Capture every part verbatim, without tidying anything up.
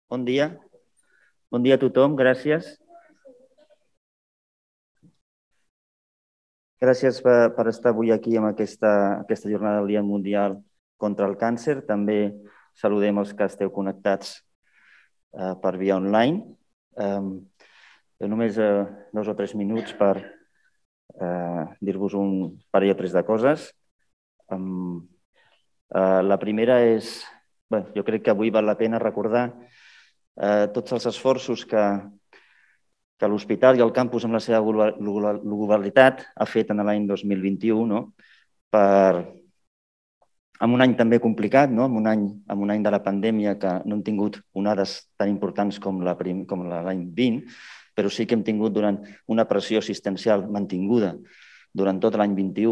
Bon dia. Bon dia a tothom, gràcies. Gràcies per, per estar avui aquí en aquesta, aquesta jornada del Dia Mundial contra el Càncer. També saludem els que esteu connectats eh, per via online. Eh, només eh, dos o tres minuts per eh, dir-vos un parell o tres de coses. Eh, eh, la primera és, bé, jo crec que avui val la pena recordar eh, tots els esforços que, que l'hospital i el campus amb la seva globalitat ha fet en l'any dos mil vint-i-u, no? Per, en un any també complicat, no? en, un any, en un any de la pandèmia que no hem tingut onades tan importants com l'any vint, però sí que hem tingut durant una pressió assistencial mantinguda durant tot l'any vint-i-u.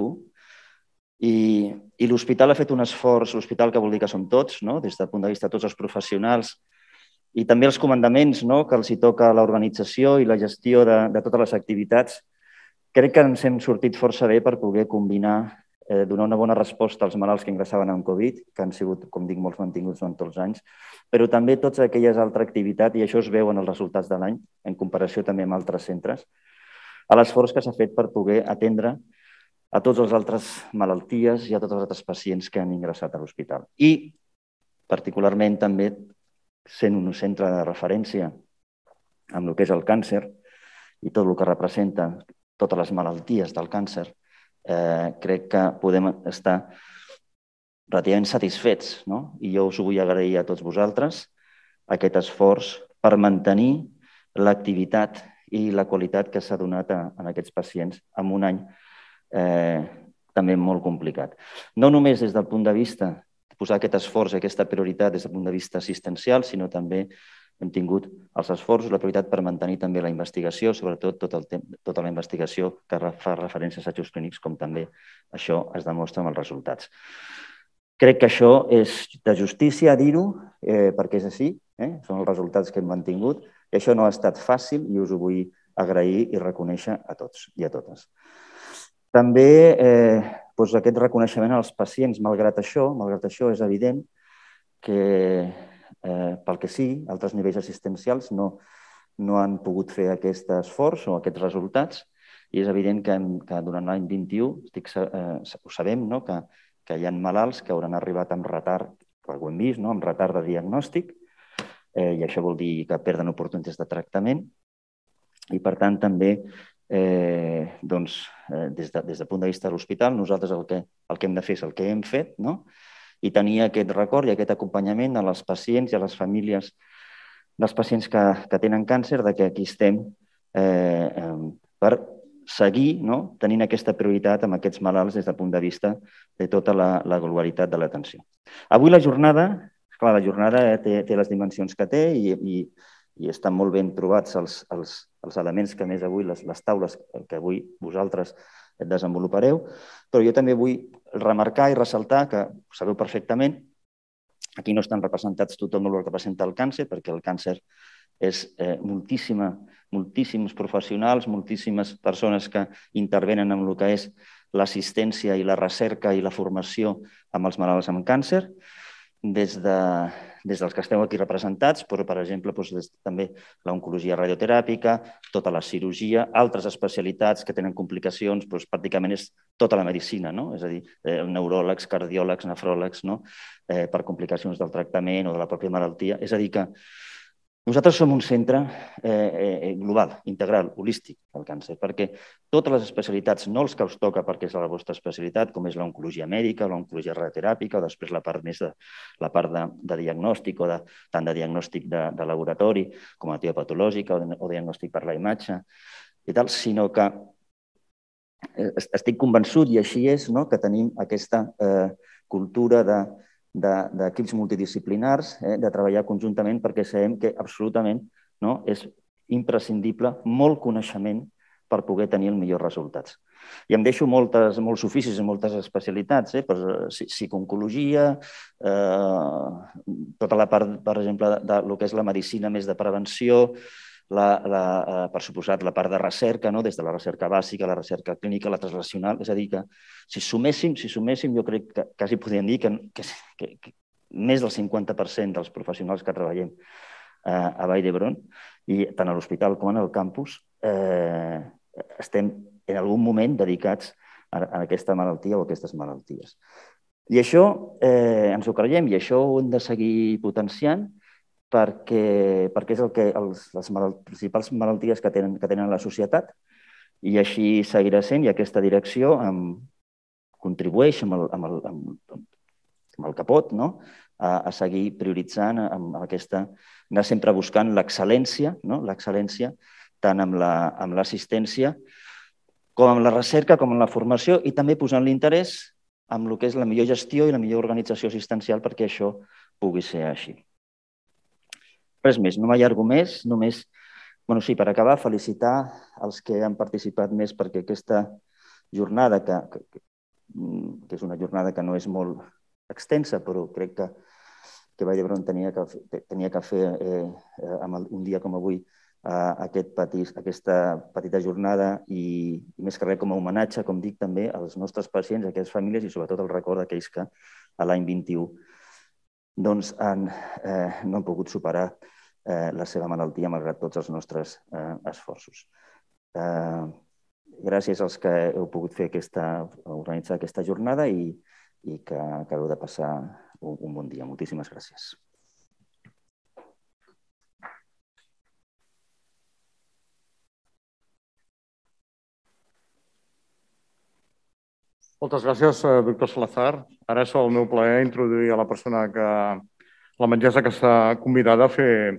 I, i l'hospital ha fet un esforç, l'hospital que vol dir que som tots, no? Des del punt de vista de tots els professionals, i també els comandaments, no? Que els hi toca l'organització i la gestió de, de totes les activitats. Crec que ens hem sortit força bé per poder combinar, eh, donar una bona resposta als malalts que ingressaven amb Covid, que han sigut, com dic, molts mantinguts durant tots els anys, però també totes aquelles altres activitats, i això es veu en els resultats de l'any, en comparació també amb altres centres, a l'esforç que s'ha fet per poder atendre a totes les altres malalties i a tots els altres pacients que han ingressat a l'hospital. I, particularment, també sent un centre de referència amb el que és el càncer i tot el que representa totes les malalties del càncer, eh, crec que podem estar relativament satisfets, no? I jo us ho vull agrair a tots vosaltres, aquest esforç per mantenir l'activitat i la qualitat que s'ha donat a, a aquests pacients en un any eh, també molt complicat. No només des del punt de vista posar aquest esforç i aquesta prioritat des del punt de vista assistencial, sinó també hem tingut els esforços, la prioritat per mantenir també la investigació, sobretot tot el temps, tota la investigació que fa referència a assajos clínics, com també això es demostra amb els resultats. Crec que això és de justícia dir-ho, eh, perquè és així, eh? Són els resultats que hem mantingut, i això no ha estat fàcil i us ho vull agrair i reconèixer a tots i a totes. També eh, doncs aquest reconeixement als pacients, malgrat això, malgrat això és evident que eh, pel que sí, altres nivells assistencials no, no han pogut fer aquest esforç o aquests resultats, i és evident que, que durant l'any vint-i-u, estic, eh, ho sabem, no? que, que hi ha malalts que hauran arribat amb retard, que ho hem vist, no? amb retard de diagnòstic, eh, i això vol dir que perden oportunitats de tractament, i per tant també Eh, doncs, eh, des, de, des del punt de vista de l'hospital, nosaltres el que, el que hem de fer és el que hem fet, no? I tenir aquest record i aquest acompanyament a les pacients i a les famílies dels pacients que, que tenen càncer, de que aquí estem eh, eh, per seguir, no? Tenint aquesta prioritat amb aquests malalts des del punt de vista de tota la, la globalitat de l'atenció. Avui la jornada, clar, la jornada té, té les dimensions que té i, i i estan molt ben trobats els, els, els elements que més avui, les, les taules que avui vosaltres desenvolupareu, però jo també vull remarcar i ressaltar que, ho sabeu perfectament, aquí no estan representats tothom el que representa el càncer, perquè el càncer és eh, moltíssima, moltíssims professionals, moltíssimes persones que intervenen en el que és l'assistència i la recerca i la formació amb els malalts amb càncer, des de des dels que esteu aquí representats, però, per exemple, doncs, també l'oncologia radioteràpica, tota la cirurgia, altres especialitats que tenen complicacions, doncs, pràcticament és tota la medicina, no? És a dir, eh, neuròlegs, cardiòlegs, nefròlegs, no? eh, per complicacions del tractament o de la pròpia malaltia. És a dir, que nosaltres som un centre eh, global, integral, holístic del càncer, perquè totes les especialitats, no els que us toca perquè és la vostra especialitat, com és l'oncologia mèdica, l'oncologia radioteràpica, o després la part més de, la part de, de diagnòstic, o de, tant de diagnòstic de, de laboratori com a patològica o, de, o diagnòstic per la imatge, i tal, sinó que eh, estic convençut, i així és, no?, que tenim aquesta eh, cultura de d'equips multidisciplinars, eh, de treballar conjuntament, perquè sabem que absolutament no, és imprescindible molt coneixement per poder tenir els millors resultats. I em deixo moltes, molts oficis i moltes especialitats, eh, per psicooncologia, eh, tota la part, per exemple, de, de lo que és la medicina més de prevenció, La, la, per suposat, la part de recerca, no? Des de la recerca bàsica, la recerca clínica, la translacional. És a dir, que si suméssim, si suméssim jo crec que quasi podríem dir que, que, que, que més del cinquanta per cent dels professionals que treballem a Vall d'Hebron, i tant a l'hospital com en el campus estem en algun moment dedicats a aquesta malaltia o a aquestes malalties. I això ens ho creiem i això ho hem de seguir potenciant perquè és les principals malalties que tenen la societat i així seguirà sent, i aquesta direcció contribueix amb el que pot a seguir prioritzant amb aquesta, anar sempre buscant l'excel·lència, l'excel·lència tant amb l'assistència com amb la recerca, com amb la formació, i també posant l'interès en el que és la millor gestió i la millor organització assistencial perquè això pugui ser així. Res més, no m'allargo més, només, bueno, sí, per acabar, felicitar els que han participat més perquè aquesta jornada, que és una jornada que no és molt extensa, però crec que Vall d'Hebron tenia que fer un dia com avui aquesta petita jornada i més que res com a homenatge, com dic també, als nostres pacients, a aquestes famílies i sobretot el record d'aquells que l'any vint-i-u no han pogut superar la seva malaltia malgrat tots els nostres esforços. Gràcies als que heu pogut fer organitzar aquesta jornada i que acabeu de passar un bon dia. Moltíssimes gràcies. Moltes gràcies, doctor Salazar. Ara és el meu plaer introduir a la persona que, la metgessa que està convidada a fer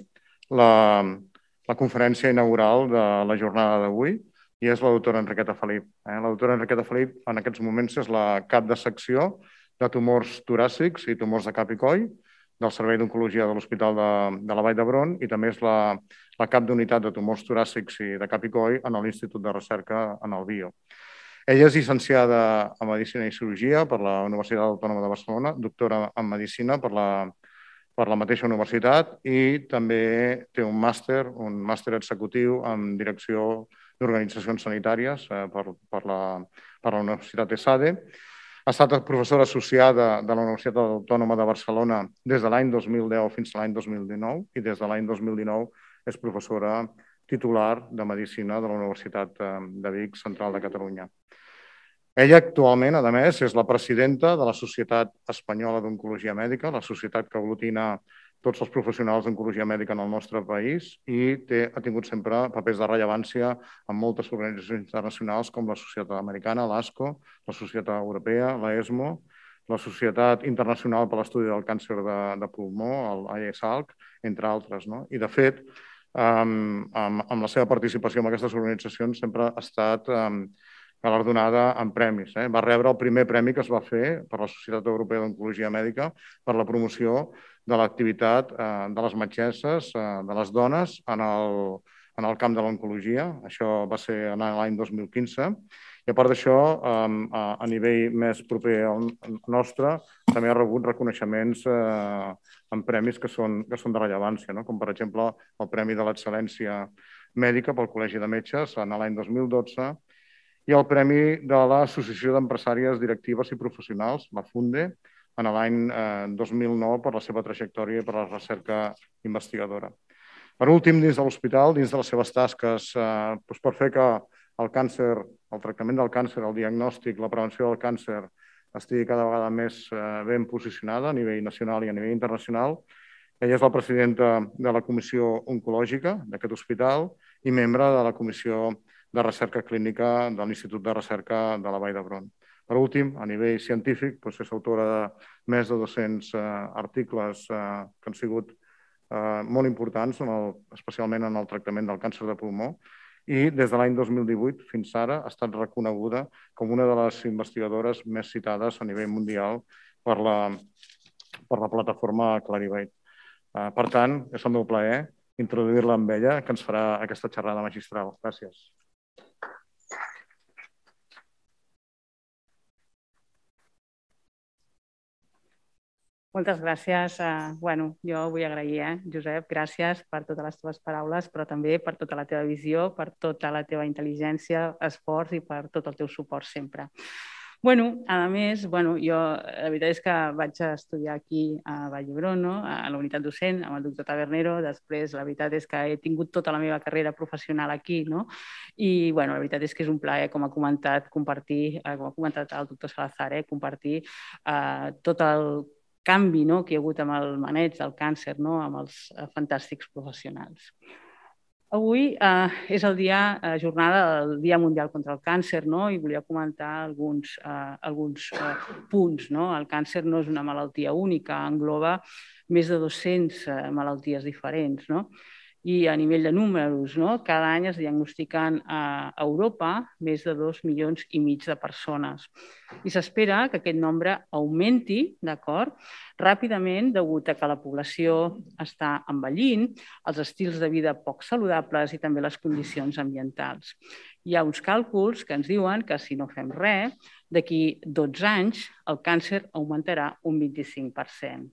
la conferència inaugural de la jornada d'avui, i és la doctora Enriqueta Felip. La doctora Enriqueta Felip en aquests moments és la cap de secció de tumors toràcics i tumors de cap i coll del Servei d'Oncologia de l'Hospital de la Vall d'Hebron i també és la cap d'unitat de tumors toràcics i de cap i coll en l'Institut de Recerca en el BIO. Ella és llicenciada en Medicina i Cirurgia per la Universitat Autònoma de Barcelona, doctora en Medicina per la mateixa universitat i també té un màster, un màster executiu en Direcció d'Organitzacions Sanitàries per la Universitat ESADE. Ha estat professora associada de la Universitat Autònoma de Barcelona des de l'any dos mil deu fins a l'any dos mil dinou i des de l'any dos mil dinou és professora titular de Medicina de la Universitat de Vic Central de Catalunya. Ella actualment, a més, és la presidenta de la Societat Espanyola d'Oncologia Mèdica, la societat que aglutina tots els professionals d'oncologia mèdica en el nostre país i ha tingut sempre papers de rellevància en moltes organitzacions internacionals com la Societat Americana, l'ASCO, la Societat Europea, l'ESMO, la Societat Internacional per l'Estudi del Càncer de Pulmó, l'I S A L C, entre altres. I, de fet, amb la seva participació en aquestes organitzacions sempre ha estat galardonada en premis. Va rebre el primer premi que es va fer per la Societat Europea d'Oncologia Mèdica per la promoció de l'activitat de les metgesses, de les dones, en el camp de l'oncologia. Això va ser l'any dos mil quinze. I a part d'això, a nivell més proper al nostre, també ha rebut reconeixements en premis que són de rellevància, com per exemple el Premi de l'Excel·lència Mèdica pel Col·legi de Metges en l'any dos mil dotze i el Premi de l'Associació d'Empresàries Directives i Professionals, la FUNDE, en l'any dos mil nou per la seva trajectòria i per la recerca investigadora. Per últim, dins de l'hospital, dins de les seves tasques, per fer que el càncer, el tractament del càncer, el diagnòstic, la prevenció del càncer estigui cada vegada més ben posicionada a nivell nacional i a nivell internacional. Ella és la presidenta de la Comissió Oncològica d'aquest hospital i membre de la Comissió de Recerca Clínica de l'Institut de Recerca de la Vall d'Hebron. Per últim, a nivell científic, és autora de més de dos-cents articles que han sigut molt importants, especialment en el tractament del càncer de pulmó, i des de l'any dos mil divuit fins ara ha estat reconeguda com una de les investigadores més citades a nivell mundial per la plataforma Clarivate. Per tant, és el meu plaer introduir-la amb ella, que ens farà aquesta xerrada magistral. Gràcies. Moltes gràcies. Bueno, jo vull agrair, Josep, gràcies per totes les teves paraules, però també per tota la teva visió, per tota la teva intel·ligència, esforç i per tot el teu suport sempre. Bueno, a més, bueno, jo la veritat és que vaig estudiar aquí a Vall d'Hebron, no? A la unitat docent, amb el doctor Tabernero. Després, la veritat és que he tingut tota la meva carrera professional aquí, no? I, bueno, la veritat és que és un plaer, com ha comentat, compartir, eh, com ha comentat el doctor Salazar, eh, compartir eh, tot el canvi, no?, que hi ha hagut amb el maneig del càncer, no?, amb els eh, fantàstics professionals. Avui eh, és el dia, eh, jornada del Dia Mundial contra el Càncer, no? I volia comentar alguns, eh, alguns eh, punts, no? El càncer no és una malaltia única, engloba més de dues-centes eh, malalties diferents, no? I a nivell de números, no? Cada any es diagnostiquen a Europa més de dos milions i mig de persones. I s'espera que aquest nombre augmenti, d'acord, ràpidament degut a que la població està envellint, els estils de vida poc saludables i també les condicions ambientals. Hi ha uns càlculs que ens diuen que si no fem res, d'aquí dotze anys el càncer augmentarà un vint-i-cinc per cent.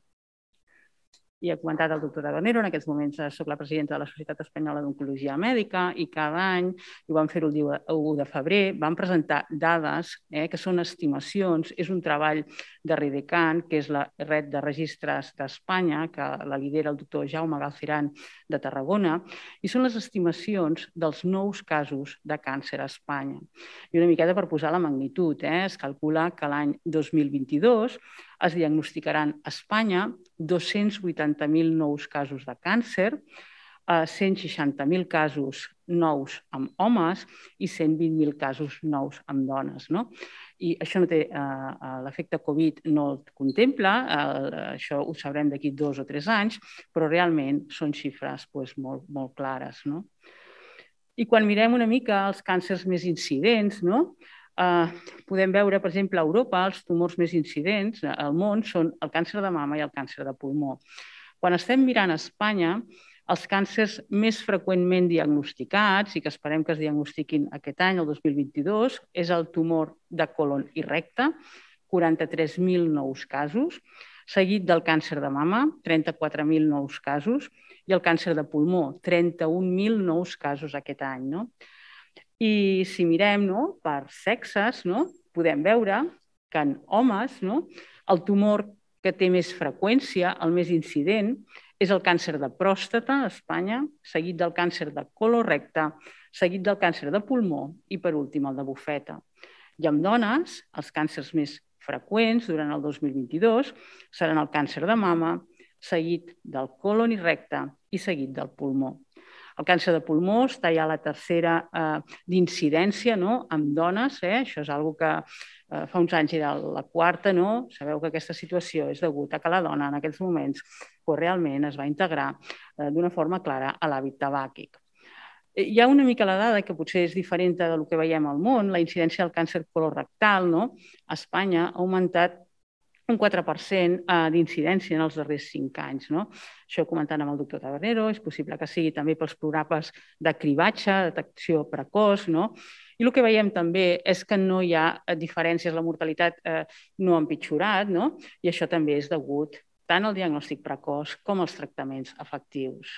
I ha comentat el doctor Tabernero, en aquests moments soc la presidenta de la Societat Espanyola d'Oncologia Mèdica i cada any, i ho vam fer el dia u de febrer, vam presentar dades eh, que són estimacions, és un treball de REDECAN, que és la red de registres d'Espanya, que la lidera el doctor Jaume Galceran de Tarragona, i són les estimacions dels nous casos de càncer a Espanya. I una miqueta per posar la magnitud, eh, es calcula que l'any dos mil vint-i-dos es diagnosticaran a Espanya dos-cents vuitanta mil nous casos de càncer, cent seixanta mil casos nous amb homes i cent vint mil casos nous amb dones. No? I això no té, eh, l'efecte Covid no el contempla, eh, això ho sabrem d'aquí dos o tres anys, però realment són xifres pues, molt, molt clares. No? I quan mirem una mica els càncers més incidents, no? Uh, podem veure, per exemple, a Europa, els tumors més incidents al món són el càncer de mama i el càncer de pulmó. Quan estem mirant a Espanya, els càncers més freqüentment diagnosticats i que esperem que es diagnostiquin aquest any, el dos mil vint-i-dos, és el tumor de colon i recte, quaranta-tres mil nous casos, seguit del càncer de mama, trenta-quatre mil nous casos, i el càncer de pulmó, trenta-un mil nous casos aquest any. No? I si mirem no, per sexes, no, podem veure que en homes no, el tumor que té més freqüència, el més incident, és el càncer de pròstata a Espanya, seguit del càncer de colorecte, seguit del càncer de pulmó i, per últim, el de bufeta. I amb dones, els càncers més freqüents durant el dos mil vint-i-dos seran el càncer de mama, seguit del colon i recte i seguit del pulmó. El càncer de pulmó està ja a la tercera eh, d'incidència no? Amb dones, eh? Això és una cosa que eh, fa uns anys era la quarta, no? Sabeu que aquesta situació és degut a que la dona en aquests moments pues, realment es va integrar eh, d'una forma clara a l'hàbit tabàquic. Hi ha una mica la dada que potser és diferent del que veiem al món, la incidència del càncer colorectal no? A Espanya ha augmentat un quatre per cent d'incidència en els darrers cinc anys. No? Això ho comentant amb el doctor Tabernero, és possible que sigui també pels programes de cribatge, detecció precoç, no? I el que veiem també és que no hi ha diferències, la mortalitat eh, no ha empitjorat, no? I això també és degut tant al diagnòstic precoç com als tractaments efectius.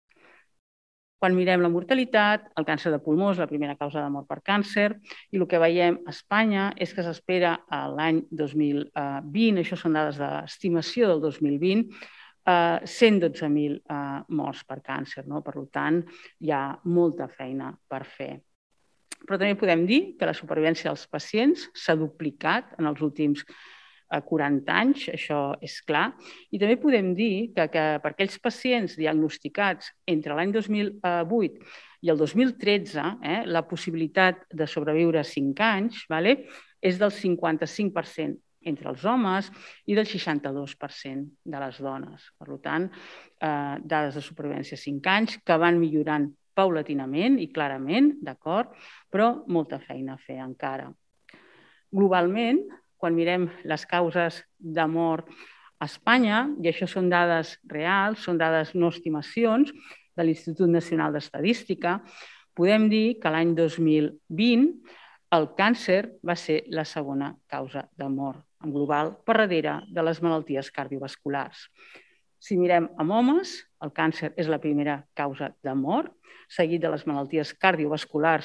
Quan mirem la mortalitat, el càncer de pulmó és la primera causa de mort per càncer i el que veiem a Espanya és que s'espera l'any dos mil vint, això són dades d'estimació del dos mil vint, cent dotze mil morts per càncer. No? Per tant, hi ha molta feina per fer. Però també podem dir que la supervivència dels pacients s'ha duplicat en els últims quaranta anys, això és clar. I també podem dir que, que per aquells pacients diagnosticats entre l'any dos mil vuit i el dos mil tretze, eh, la possibilitat de sobreviure cinc anys vale, és del cinquanta-cinc per cent entre els homes i del seixanta-dos per cent de les dones. Per tant, eh, dades de supervivència cinc anys que van millorant paulatinament i clarament, d'acord, però molta feina a fer encara. Globalment, quan mirem les causes de mort a Espanya, i això són dades reals, són dades no estimacions de l'Institut Nacional d'Estadística, podem dir que l'any dos mil vint el càncer va ser la segona causa de mort en global per darrere de les malalties cardiovasculars. Si mirem amb homes, el càncer és la primera causa de mort, seguit de les malalties cardiovasculars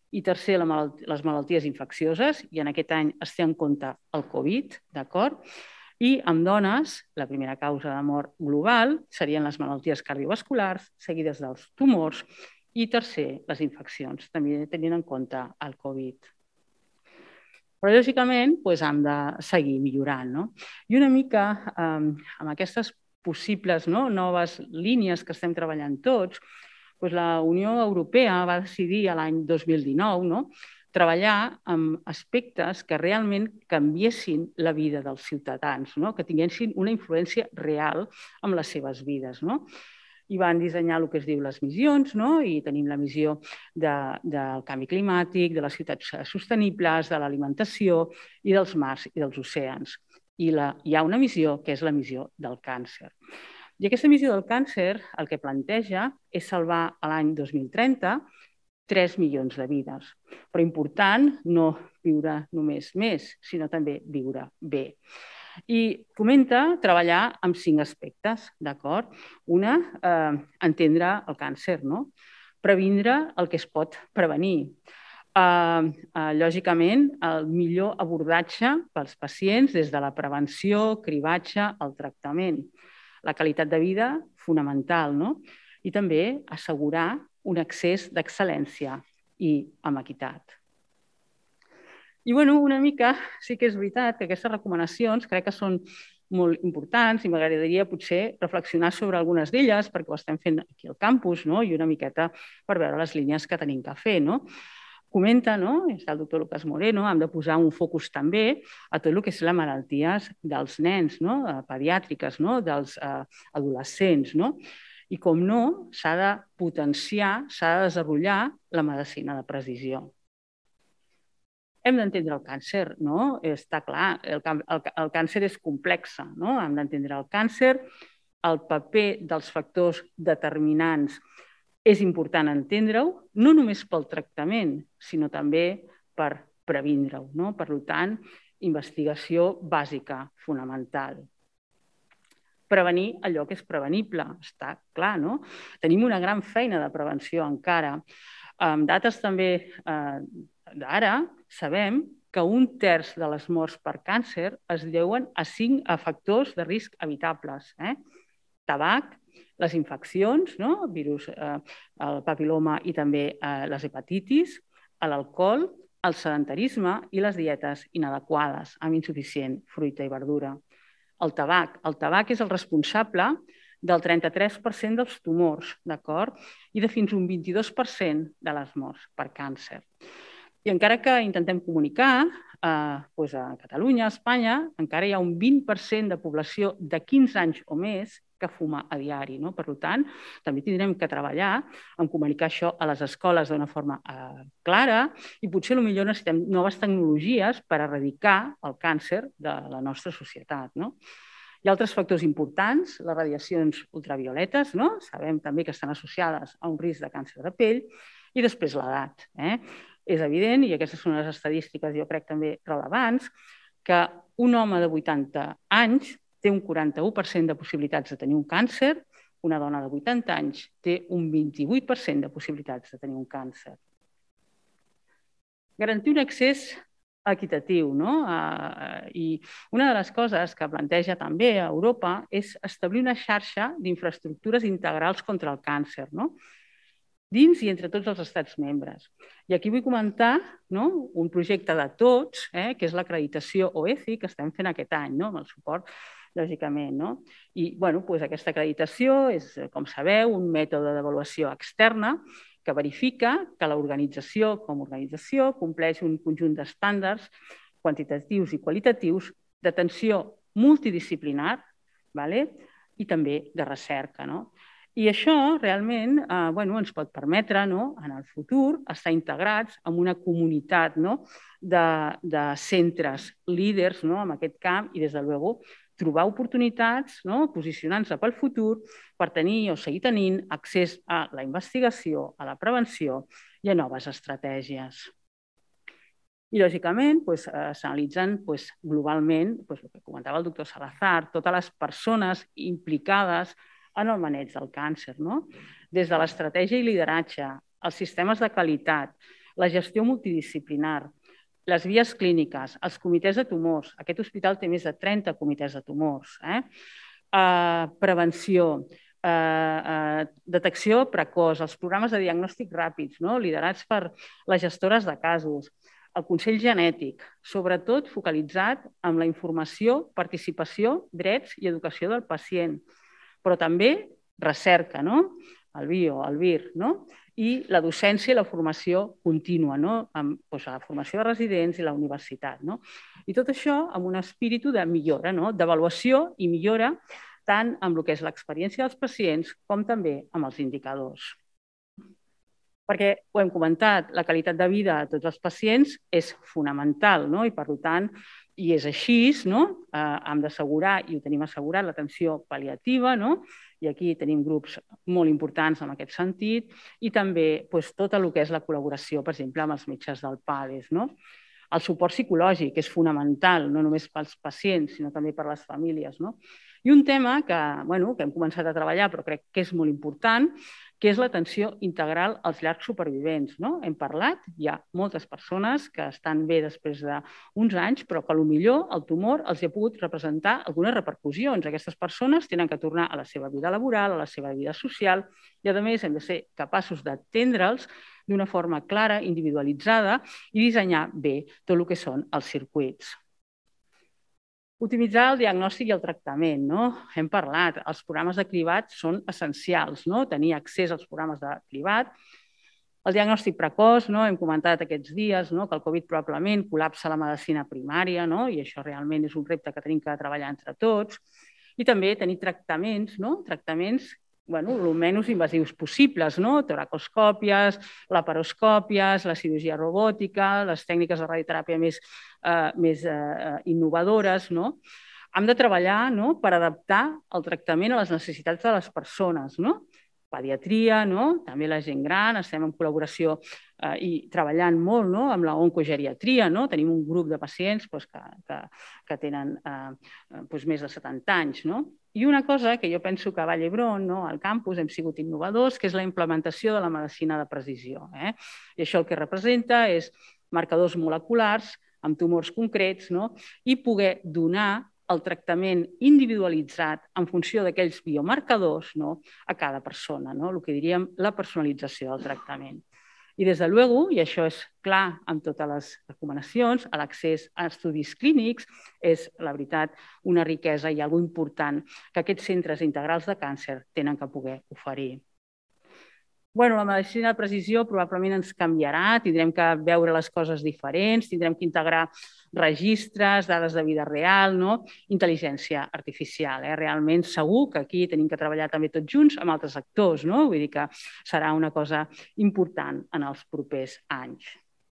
I tercer, les malalties infeccioses, i en aquest any es té en compte el Covid, d'acord? I amb dones, la primera causa de mort global serien les malalties cardiovasculars, seguides dels tumors, i tercer, les infeccions, també tenint en compte el Covid. Però, lògicament, hem de seguir millorant. I una mica amb aquestes possibles noves línies que estem treballant tots, la Unió Europea va decidir l'any dos mil dinou treballar amb aspectes que realment canviessin la vida dels ciutadans, que tinguessin una influència real en les seves vides. I van dissenyar el que es diu les missions, i tenim la missió del canvi climàtic, de les ciutats sostenibles, de l'alimentació i dels mars i dels oceans. I hi ha una missió que és la missió del càncer. I aquesta missió del càncer el que planteja és salvar a l'any dos mil trenta tres milions de vides. Però important no viure només més, sinó també viure bé. I comenta treballar amb cinc aspectes, d'acord? Una, entendre el càncer, previndre el que es pot prevenir. Lògicament, el millor abordatge pels pacients des de la prevenció, cribatge, el tractament. La qualitat de vida, fonamental, i també assegurar un accés d'excel·lència i amb equitat. I una mica sí que és veritat que aquestes recomanacions crec que són molt importants i m'agradaria potser reflexionar sobre algunes d'elles perquè ho estem fent aquí al campus i una miqueta per veure les línies que tenim que fer. Comenta, està el doctor Lucas Moreno, hem de posar un focus també a tot el que és les malalties dels nens, pediàtriques, dels adolescents. I com no, s'ha de potenciar, s'ha de desenvolupar la medicina de precisió. Hem d'entendre el càncer, està clar, el càncer és complex, hem d'entendre el càncer, el paper dels factors determinants és important entendre-ho, no només pel tractament, sinó també per previndre-ho. Per tant, investigació bàsica, fonamental. Prevenir allò que és prevenible, està clar, no? Tenim una gran feina de prevenció encara. Amb dates també d'ara, sabem que un terç de les morts per càncer es deuen a cinc factors de risc evitables. Tabac, les infeccions, el virus, el papil·loma i també les hepatitis, l'alcohol, el sedentarisme i les dietes inadequades amb insuficient fruita i verdura. El tabac. El tabac és el responsable del trenta-tres per cent dels tumors, d'acord? I de fins un vint-i-dos per cent de les morts per càncer. I encara que intentem comunicar, a Catalunya, a Espanya, encara hi ha un vint per cent de població de quinze anys o més que fuma a diari. Per tant, també tindrem que treballar en comunicar això a les escoles d'una forma clara i potser potser necessitem noves tecnologies per erradicar el càncer de la nostra societat. Hi ha altres factors importants, les radiacions ultravioletes, sabem també que estan associades a un risc de càncer de pell, i després l'edat. És evident, i aquestes són les estadístiques jo crec també rellevants, que un home de vuitanta anys té un quaranta-u per cent de possibilitats de tenir un càncer, una dona de vuitanta anys té un vint-i-vuit per cent de possibilitats de tenir un càncer. Garantir un accés equitatiu, no? I una de les coses que planteja també a Europa és establir una xarxa d'infraestructures integrals contra el càncer, no? Dins i entre tots els estats membres. I aquí vull comentar un projecte de tots, que és l'acreditació O E C I, que estem fent aquest any, amb el suport, lògicament. I aquesta acreditació és, com sabeu, un mètode d'avaluació externa que verifica que l'organització, com a organització, compleix un conjunt d'estàndards quantitatius i qualitatius d'atenció multidisciplinar i també de recerca. I això realment ens pot permetre en el futur estar integrats en una comunitat de centres líders en aquest camp i, des de luego, trobar oportunitats, posicionant-se pel futur per tenir o seguir tenint accés a la investigació, a la prevenció i a noves estratègies. I, lògicament, s'analitzen globalment, el que comentava el doctor Salazar, totes les persones implicades en el maneig del càncer, des de l'estratègia i lideratge, els sistemes de qualitat, la gestió multidisciplinar, les vies clíniques, els comitès de tumors. Aquest hospital té més de trenta comitès de tumors. Eh? Uh, prevenció, uh, uh, detecció precoç, els programes de diagnòstic ràpids, no? Liderats per les gestores de casos, el Consell Genètic, sobretot focalitzat en la informació, participació, drets i educació del pacient, però també recerca, no? El bio, el V I R, no? I la docència i la formació contínua, no? Amb doncs, la formació de residents i la universitat. No? I tot això amb un espíritu de millora, no? D'avaluació i millora tant amb el que és l'experiència dels pacients com també amb els indicadors. Perquè, ho hem comentat, la qualitat de vida de tots els pacients és fonamental, no? I per tant, i és així, no? Eh, hem d'assegurar, i ho tenim assegurat, l'atenció pal·liativa, no? I aquí tenim grups molt importants en aquest sentit, i també doncs, tot el que és la col·laboració, per exemple, amb els metges del PADES. No? El suport psicològic és fonamental, no només pels pacients, sinó també per les famílies. No? I un tema que, bueno, que hem començat a treballar, però crec que és molt important, que és l'atenció integral als llargs supervivents. No? Hem parlat, hi ha moltes persones que estan bé després d'uns anys, però que potser el tumor els ha pogut representar algunes repercussions. Aquestes persones tenen que tornar a la seva vida laboral, a la seva vida social, i a més hem de ser capaços d'atendre'ls d'una forma clara, individualitzada, i dissenyar bé tot el que són els circuits. Utilitzar el diagnòstic i el tractament. No? Hem parlat, els programes de cribat són essencials, no? Tenir accés als programes de cribat. El diagnòstic precoç, no? Hem comentat aquests dies, no? Que el Covid probablement col·lapsa la medicina primària, no? I això realment és un repte que tenim que treballar entre tots. I també tenir tractaments, no? Tractaments bueno, el menys invasius possibles, no? Toracoscòpies, laparoscòpies, la cirurgia robòtica, les tècniques de radioteràpia més, eh, més eh, innovadores. No? Hem de treballar, no? Per adaptar el tractament a les necessitats de les persones. No? Pediatria, no? També la gent gran, estem en col·laboració eh, i treballant molt, no? Amb la oncogeriatria, no? Tenim un grup de pacients pues, que, que, que tenen eh, pues, més de setanta anys. No? I una cosa que jo penso que a Vall d'Hebron, no? Al campus, hem sigut innovadors, que és la implementació de la medicina de precisió. Eh? I això el que representa és marcadors moleculars amb tumors concrets, no? I poder donar el tractament individualitzat en funció d'aquells biomarcadors, no? A cada persona, no? El que diríem la personalització del tractament. I des de luego, i això és clar amb totes les recomanacions, l'accés a estudis clínics és, la veritat, una riquesa i alguna important que aquests centres integrals de càncer tenen que poder oferir. Bueno, la medicina de precisió probablement ens canviarà, tindrem que veure les coses diferents, tindrem que integrar registres, dades de vida real, no? Intel·ligència artificial. Eh? Realment segur que aquí tenim que treballar també tots junts amb altres actors, no? Vull dir que serà una cosa important en els propers anys.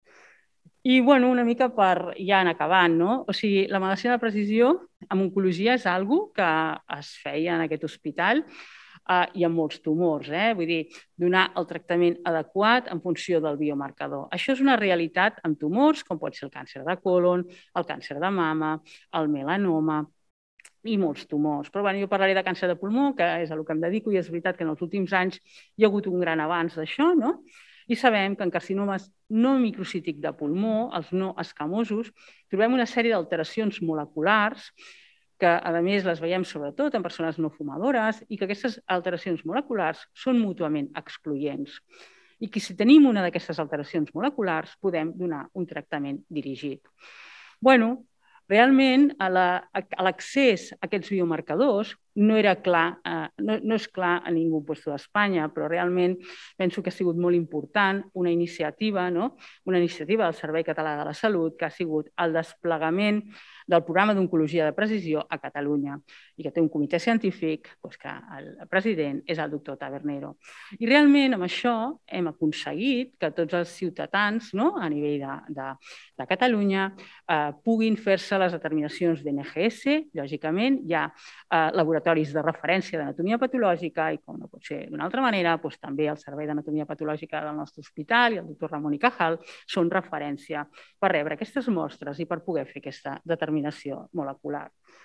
I bueno, una mica per ja anar acabant, no? O sigui, la medicina de precisió en oncologia és una cosa que es feia en aquest hospital Uh, i amb molts tumors, eh? Vull dir, donar el tractament adequat en funció del biomarcador. Això és una realitat amb tumors, com pot ser el càncer de còlon, el càncer de mama, el melanoma i molts tumors. Però bueno, jo parlaré de càncer de pulmó, que és a el que em dedico, i és veritat que en els últims anys hi ha hagut un gran avanç d'això, no? I sabem que en carcinomes no microcític de pulmó, els no escamosos, trobem una sèrie d'alteracions moleculars que, a més, les veiem sobretot en persones no fumadores i que aquestes alteracions moleculars són mútuament excloents. I que si tenim una d'aquestes alteracions moleculars podem donar un tractament dirigit. Bueno, realment l'accés a aquests biomarcadors no era clar, no, no és clar a ningú lloc d'Espanya, però realment penso que ha sigut molt important una iniciativa, no? Una iniciativa del Servei Català de la Salut que ha sigut el desplegament del programa d'oncologia de precisió a Catalunya i que té un comitè científic doncs, que el president és el doctor Tabernero. I realment amb això hem aconseguit que tots els ciutadans, no? A nivell de, de, de Catalunya eh, puguin fer-se les determinacions d'N G S, lògicament hi ha eh, laboratoris de referència d'anatomia patològica i, com no pot ser d'una altra manera, doncs, també el Servei d'Anatomia Patològica del nostre hospital i el doctor Ramon i Cajal són referència per rebre aquestes mostres i per poder fer aquesta determinació molecular.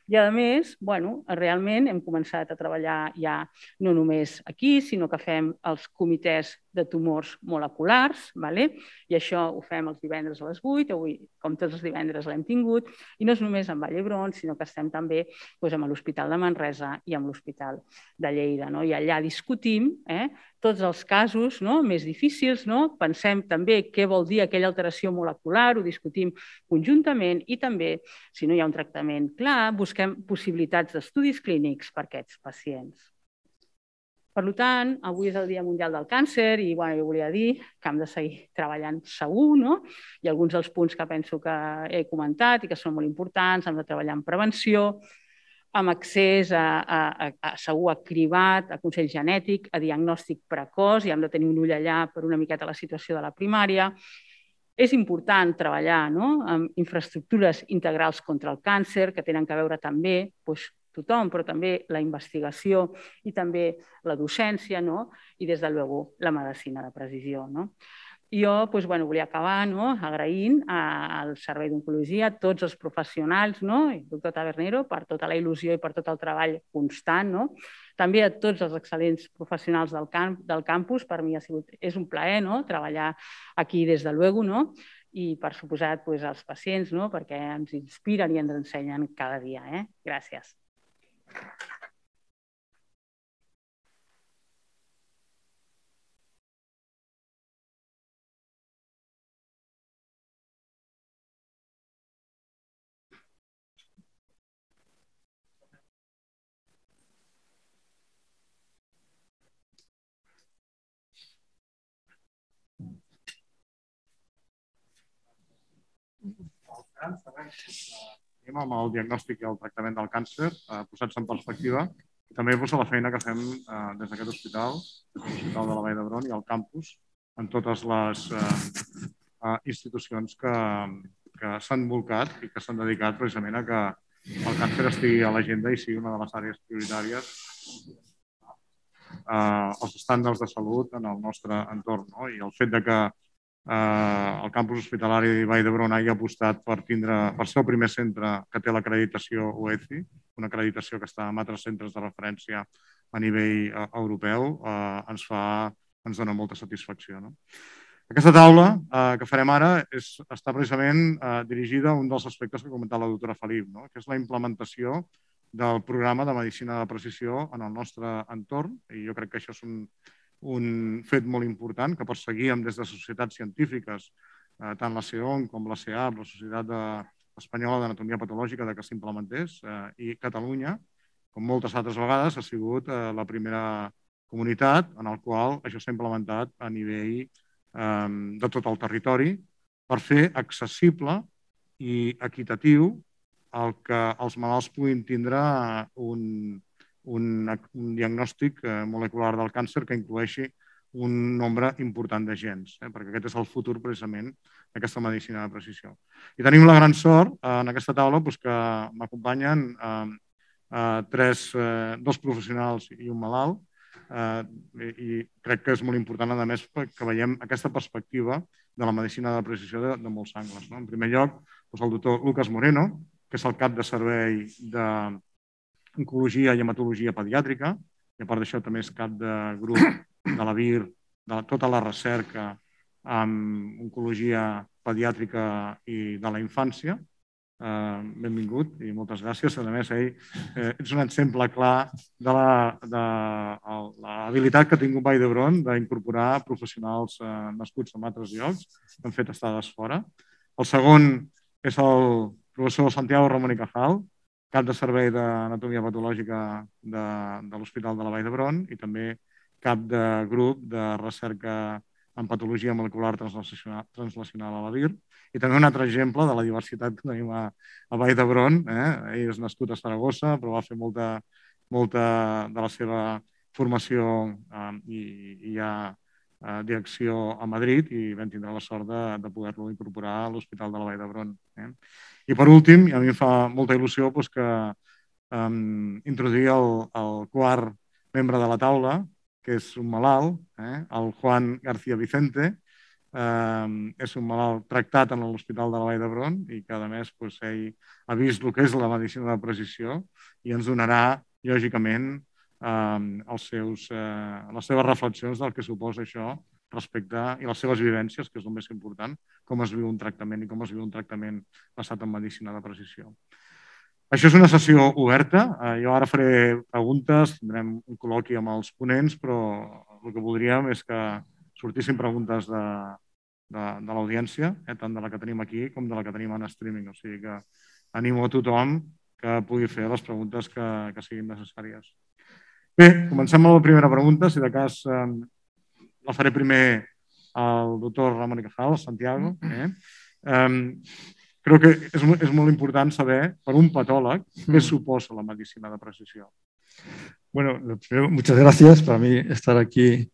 I, a més, bueno, realment hem començat a treballar ja no només aquí, sinó que fem els comitès de tumors moleculars, vale? I això ho fem els divendres a les vuit, avui, com tots els divendres, l'hem tingut, i no és només en Vall d'Hebron, sinó que estem també doncs, amb l'Hospital de Manresa i amb l'Hospital de Lleida, no? I allà discutim eh, tots els casos no? més difícils, no? Pensem també què vol dir aquella alteració molecular, ho discutim conjuntament i també, si no hi ha un tractament clar, busquem possibilitats d'estudis clínics per a aquests pacients. Per tant, avui és el Dia Mundial del Càncer i bueno, jo volia dir que hem de seguir treballant segur, no? I alguns dels punts que penso que he comentat i que són molt importants, hem de treballar en prevenció, amb accés a, a, a segur a cribat, a consell genètic, a diagnòstic precoç, i hem de tenir un ull allà per una miqueta la situació de la primària. És important treballar no? amb infraestructures integrals contra el càncer, que tenen que veure també doncs, tothom, però també la investigació i també la docència no? I, des de luego, la medicina de precisió. No? Jo doncs, bueno, volia acabar no? agraint al Servei d'Oncologia, a tots els professionals, no? el doctor Tabernero, per tota la il·lusió i per tot el treball constant, no? També a tots els excel·lents professionals del, camp, del campus, per mi ha sigut, és un plaer no? treballar aquí des de luego, no? I per suposat doncs, als pacients, no? Perquè ens inspiren i ens ensenyen cada dia. Eh? Gràcies. Tenim amb el diagnòstic i el tractament del càncer eh, posats en perspectiva i també posa la feina que fem eh, des d'aquest hospital, des de l'Hospital de la Vall d'Hebron i al campus, en totes les eh, eh, institucions que, que s'han volcat i que s'han dedicat precisament a que el càncer estigui a l'agenda i sigui una de les àrees prioritàries eh, els estàndards de salut en el nostre entorn. No? I el fet de que eh, el campus hospitalari de Vall d'Hebron hagi apostat per, tindre, per ser el primer centre que té l'acreditació U E C I, una acreditació que està en altres centres de referència a nivell eh, europeu, eh, ens, fa, ens dona molta satisfacció. No? Aquesta taula eh, que farem ara és, està precisament eh, dirigida a un dels aspectes que ha comentat la doctora Felip, no? que és la implementació del programa de medicina de precisió en el nostre entorn. I jo crec que això és un, un fet molt important que perseguíem des de societats científiques, eh, tant la C O N com la C A P, la Societat de, Espanyola d'Anatomia Patològica, de que s'implementés. Eh, I Catalunya, com moltes altres vegades, ha sigut eh, la primera comunitat en el qual això s'ha implementat a nivell eh, de tot el territori per fer accessible i equitatiu el que els malalts puguin tindre un, un, un diagnòstic molecular del càncer que incloeixi un nombre important de gens, eh, perquè aquest és el futur precisament d'aquesta medicina de precisió. I tenim la gran sort eh, en aquesta taula doncs, que m'acompanyen eh, eh, tres, eh, dos professionals i un malalt eh, i, i crec que és molt important, a més, que veiem aquesta perspectiva de la medicina de precisió de, de molts angles. No? En primer lloc, doncs, el doctor Lucas Moreno, que és el cap de servei d'oncologia i hematologia pediàtrica, i a part d'això també és cap de grup de la V I R, de tota la recerca en oncologia pediàtrica i de la infància. Eh, benvingut i moltes gràcies. A més, ell eh, és un exemple clar de l'habilitat que ha tingut Vall d'Hebron d'incorporar professionals eh, nascuts en altres llocs que han fet estades fora. El segon és el professor Santiago Ramón y Cajal, cap de servei d'anatomia patològica de, de l'Hospital de la Vall d'Hebron i també cap de grup de recerca en patologia molecular translacional, translacional a la V I R. I també un altre exemple de la diversitat que tenim a, a Vall d'Hebron. Eh? Ell és nascut a Saragossa, però va fer molta, molta de la seva formació eh, i, i hi ha eh, direcció a Madrid i vam tindre la sort de, de poder-lo incorporar a l'Hospital de la Vall d'Hebron. Eh? I per últim, i a mi em fa molta il·lusió doncs, que um, introduir el, el quart membre de la taula, que és un malalt, eh? el Juan García Vicente, eh, és un malalt tractat en l'Hospital de la Vall d'Hebron i que, a més, doncs, ell ha vist el que és la medicina de precisió i ens donarà, lògicament, eh, els seus, eh, les seves reflexions del que suposa això respecte i les seves vivències, que és el més important, com es viu un tractament i com es viu un tractament basat en medicina de precisió. Això és una sessió oberta. Jo ara faré preguntes, tindrem un col·loqui amb els ponents, però el que voldríem és que sortissin preguntes de, de, de l'audiència, eh, tant de la que tenim aquí com de la que tenim en streaming. O sigui que animo a tothom que pugui fer les preguntes que, que siguin necessàries. Bé, comencem amb la primera pregunta. Si de cas eh, la faré primer al doctor Ramón y Cajal, Santiago. Eh? Um, creo que es, es muy importante saber, para un patólogo, qué suposa la medicina de precisión. Bueno, primero, muchas gracias. Para mí estar aquí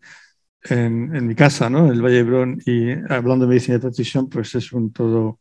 en, en mi casa, ¿no? En el Valle de Hebrón, y hablando de medicina de precisión, pues es un todo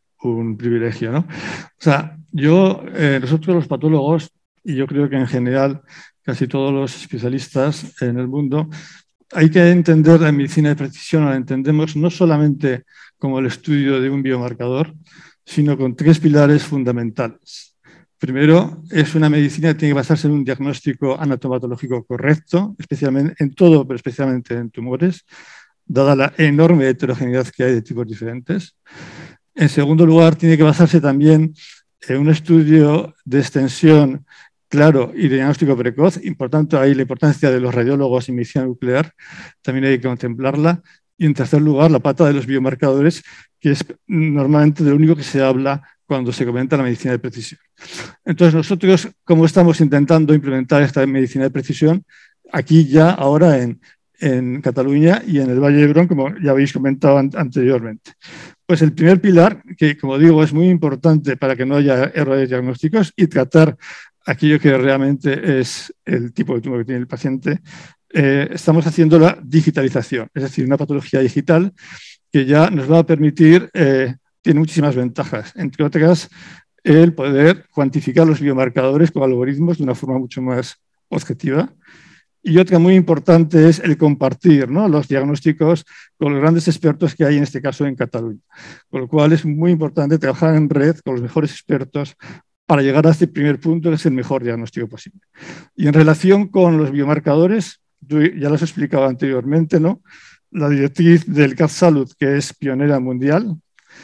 un privilegio, ¿no? O sea, yo, eh, nosotros los patólogos, y yo creo que en general casi todos los especialistas en el mundo, hay que entender la medicina de precisión, la entendemos no solamente como el estudio de un biomarcador, sino con tres pilares fundamentales. Primero, es una medicina que tiene que basarse en un diagnóstico anatomopatológico correcto, especialmente en todo, pero especialmente en tumores, dada la enorme heterogeneidad que hay de tipos diferentes. En segundo lugar, tiene que basarse también en un estudio de extensión claro y de diagnóstico precoz. Y por tanto, ahí la importancia de los radiólogos en medicina nuclear también hay que contemplarla. Y en tercer lugar, la pata de los biomarcadores, que es normalmente de lo único que se habla cuando se comenta la medicina de precisión. Entonces, nosotros, como estamos intentando implementar esta medicina de precisión, aquí ya, ahora en, en Cataluña y en el Valle de Hebrón, como ya habéis comentado an anteriormente. Pues el primer pilar, que como digo es muy importante para que no haya errores diagnósticos y tratar aquello que realmente es el tipo de tumor que tiene el paciente, eh, estamos haciendo la digitalización, es decir, una patología digital que ya nos va a permitir, eh, tiene muchísimas ventajas, entre otras, el poder cuantificar los biomarcadores con algoritmos de una forma mucho más objetiva. Y otra muy importante es el compartir, ¿no?, los diagnósticos con los grandes expertos que hay, en este caso en Cataluña. Con lo cual es muy importante trabajar en red con los mejores expertos para llegar a este primer punto, que es el mejor diagnóstico posible. Y en relación con los biomarcadores, ya los he explicado anteriormente, ¿no?, la directriz del CatSalud, que es pionera mundial,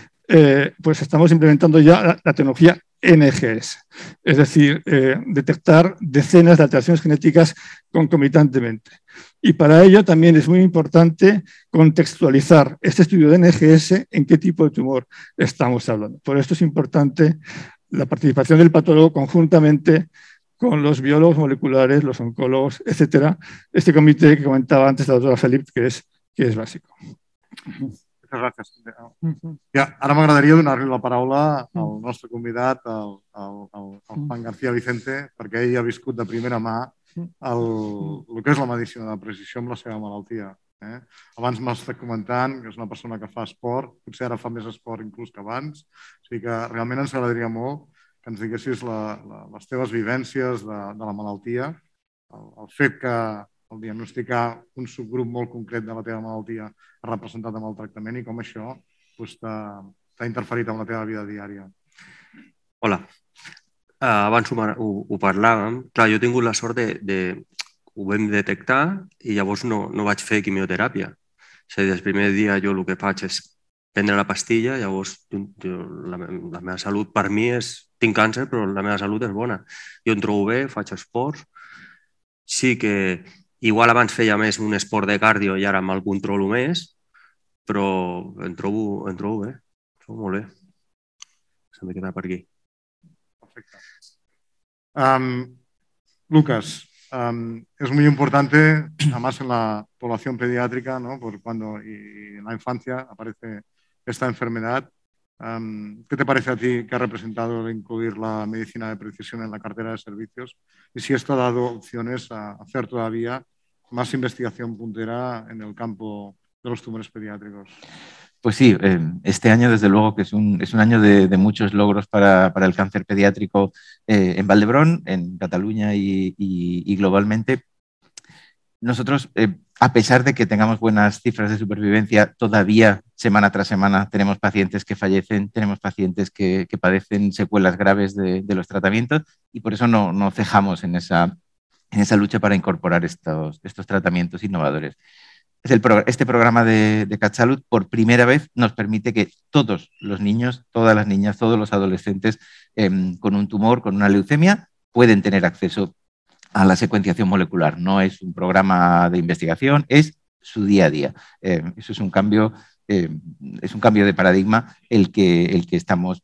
eh, pues estamos implementando ya la, la tecnología N G S, es decir, eh, detectar decenas de alteraciones genéticas concomitantemente. Y para ello también es muy importante contextualizar este estudio de N G S en qué tipo de tumor estamos hablando. Por esto es importante la participación del patólogo conjuntamente con los biólogos moleculares, los oncólogos, etcétera. Este comité que comentaba antes la doctora Felip, que es, que és bàsic. Moltes gràcies. Ja, ara m'agradaria donar-li la paraula al nostre convidat, al, al, al, al Juan García Vicente, perquè ell ha viscut de primera mà el, el que és la medicina de precisió amb la seva malaltia. Eh? Abans m'ha estat comentant que és una persona que fa esport, potser ara fa més esport inclús que abans, o sigui que realment ens agradaria molt que ens diguessis la, la, les teves vivències de, de la malaltia, el, el fet que el diagnosticar un subgrup molt concret de la teva malaltia ha representat amb el tractament i com això pues, t'ha interferit amb la teva vida diària. Hola. Uh, abans ho, ho, ho parlàvem. Clar, jo he tingut la sort de, de ho vam detectar i llavors no, no vaig fer quimioteràpia. És a dir, el primer dia jo el que faig és prendre la pastilla, llavors jo, la, la meva salut per mi és... Tinc càncer, però la meva salut és bona. Jo em trobo bé, faig esports. Sí que igual abans feia més un esport de cardio i ara me'l controlo més, però em trobo, em trobo bé. Em trobo molt bé. Se m'ha quedat per aquí. Perfecte. Um, Lucas, um, es muy importante, además en la población pediátrica, ¿no?, por cuando y en la infancia aparece esta enfermedad. Um, ¿Qué te parece a ti que ha representado incluir la medicina de precisión en la cartera de servicios? Y si esto ha dado opciones a hacer todavía más investigación puntera en el campo de los tumores pediátricos. Pues sí, eh, este año desde luego que es un, es un año de, de muchos logros para, para el cáncer pediátrico eh, en Vall d'Hebron, en Cataluña y, y, y globalmente. nosotros, eh, a pesar de que tengamos buenas cifras de supervivencia, todavía semana tras semana tenemos pacientes que fallecen, tenemos pacientes que, que padecen secuelas graves de, de los tratamientos y por eso no, no cejamos en esa, en esa lucha para incorporar estos, estos tratamientos innovadores. Es el pro, este programa de, de CatSalud por primera vez nos permite que todos los niños, todas las niñas, todos los adolescentes eh, con un tumor, con una leucemia, pueden tener acceso a la secuenciación molecular. No es un programa de investigación, es su día a día. Eh, eso es un cambio, eh, es un cambio de paradigma el que, el que estamos,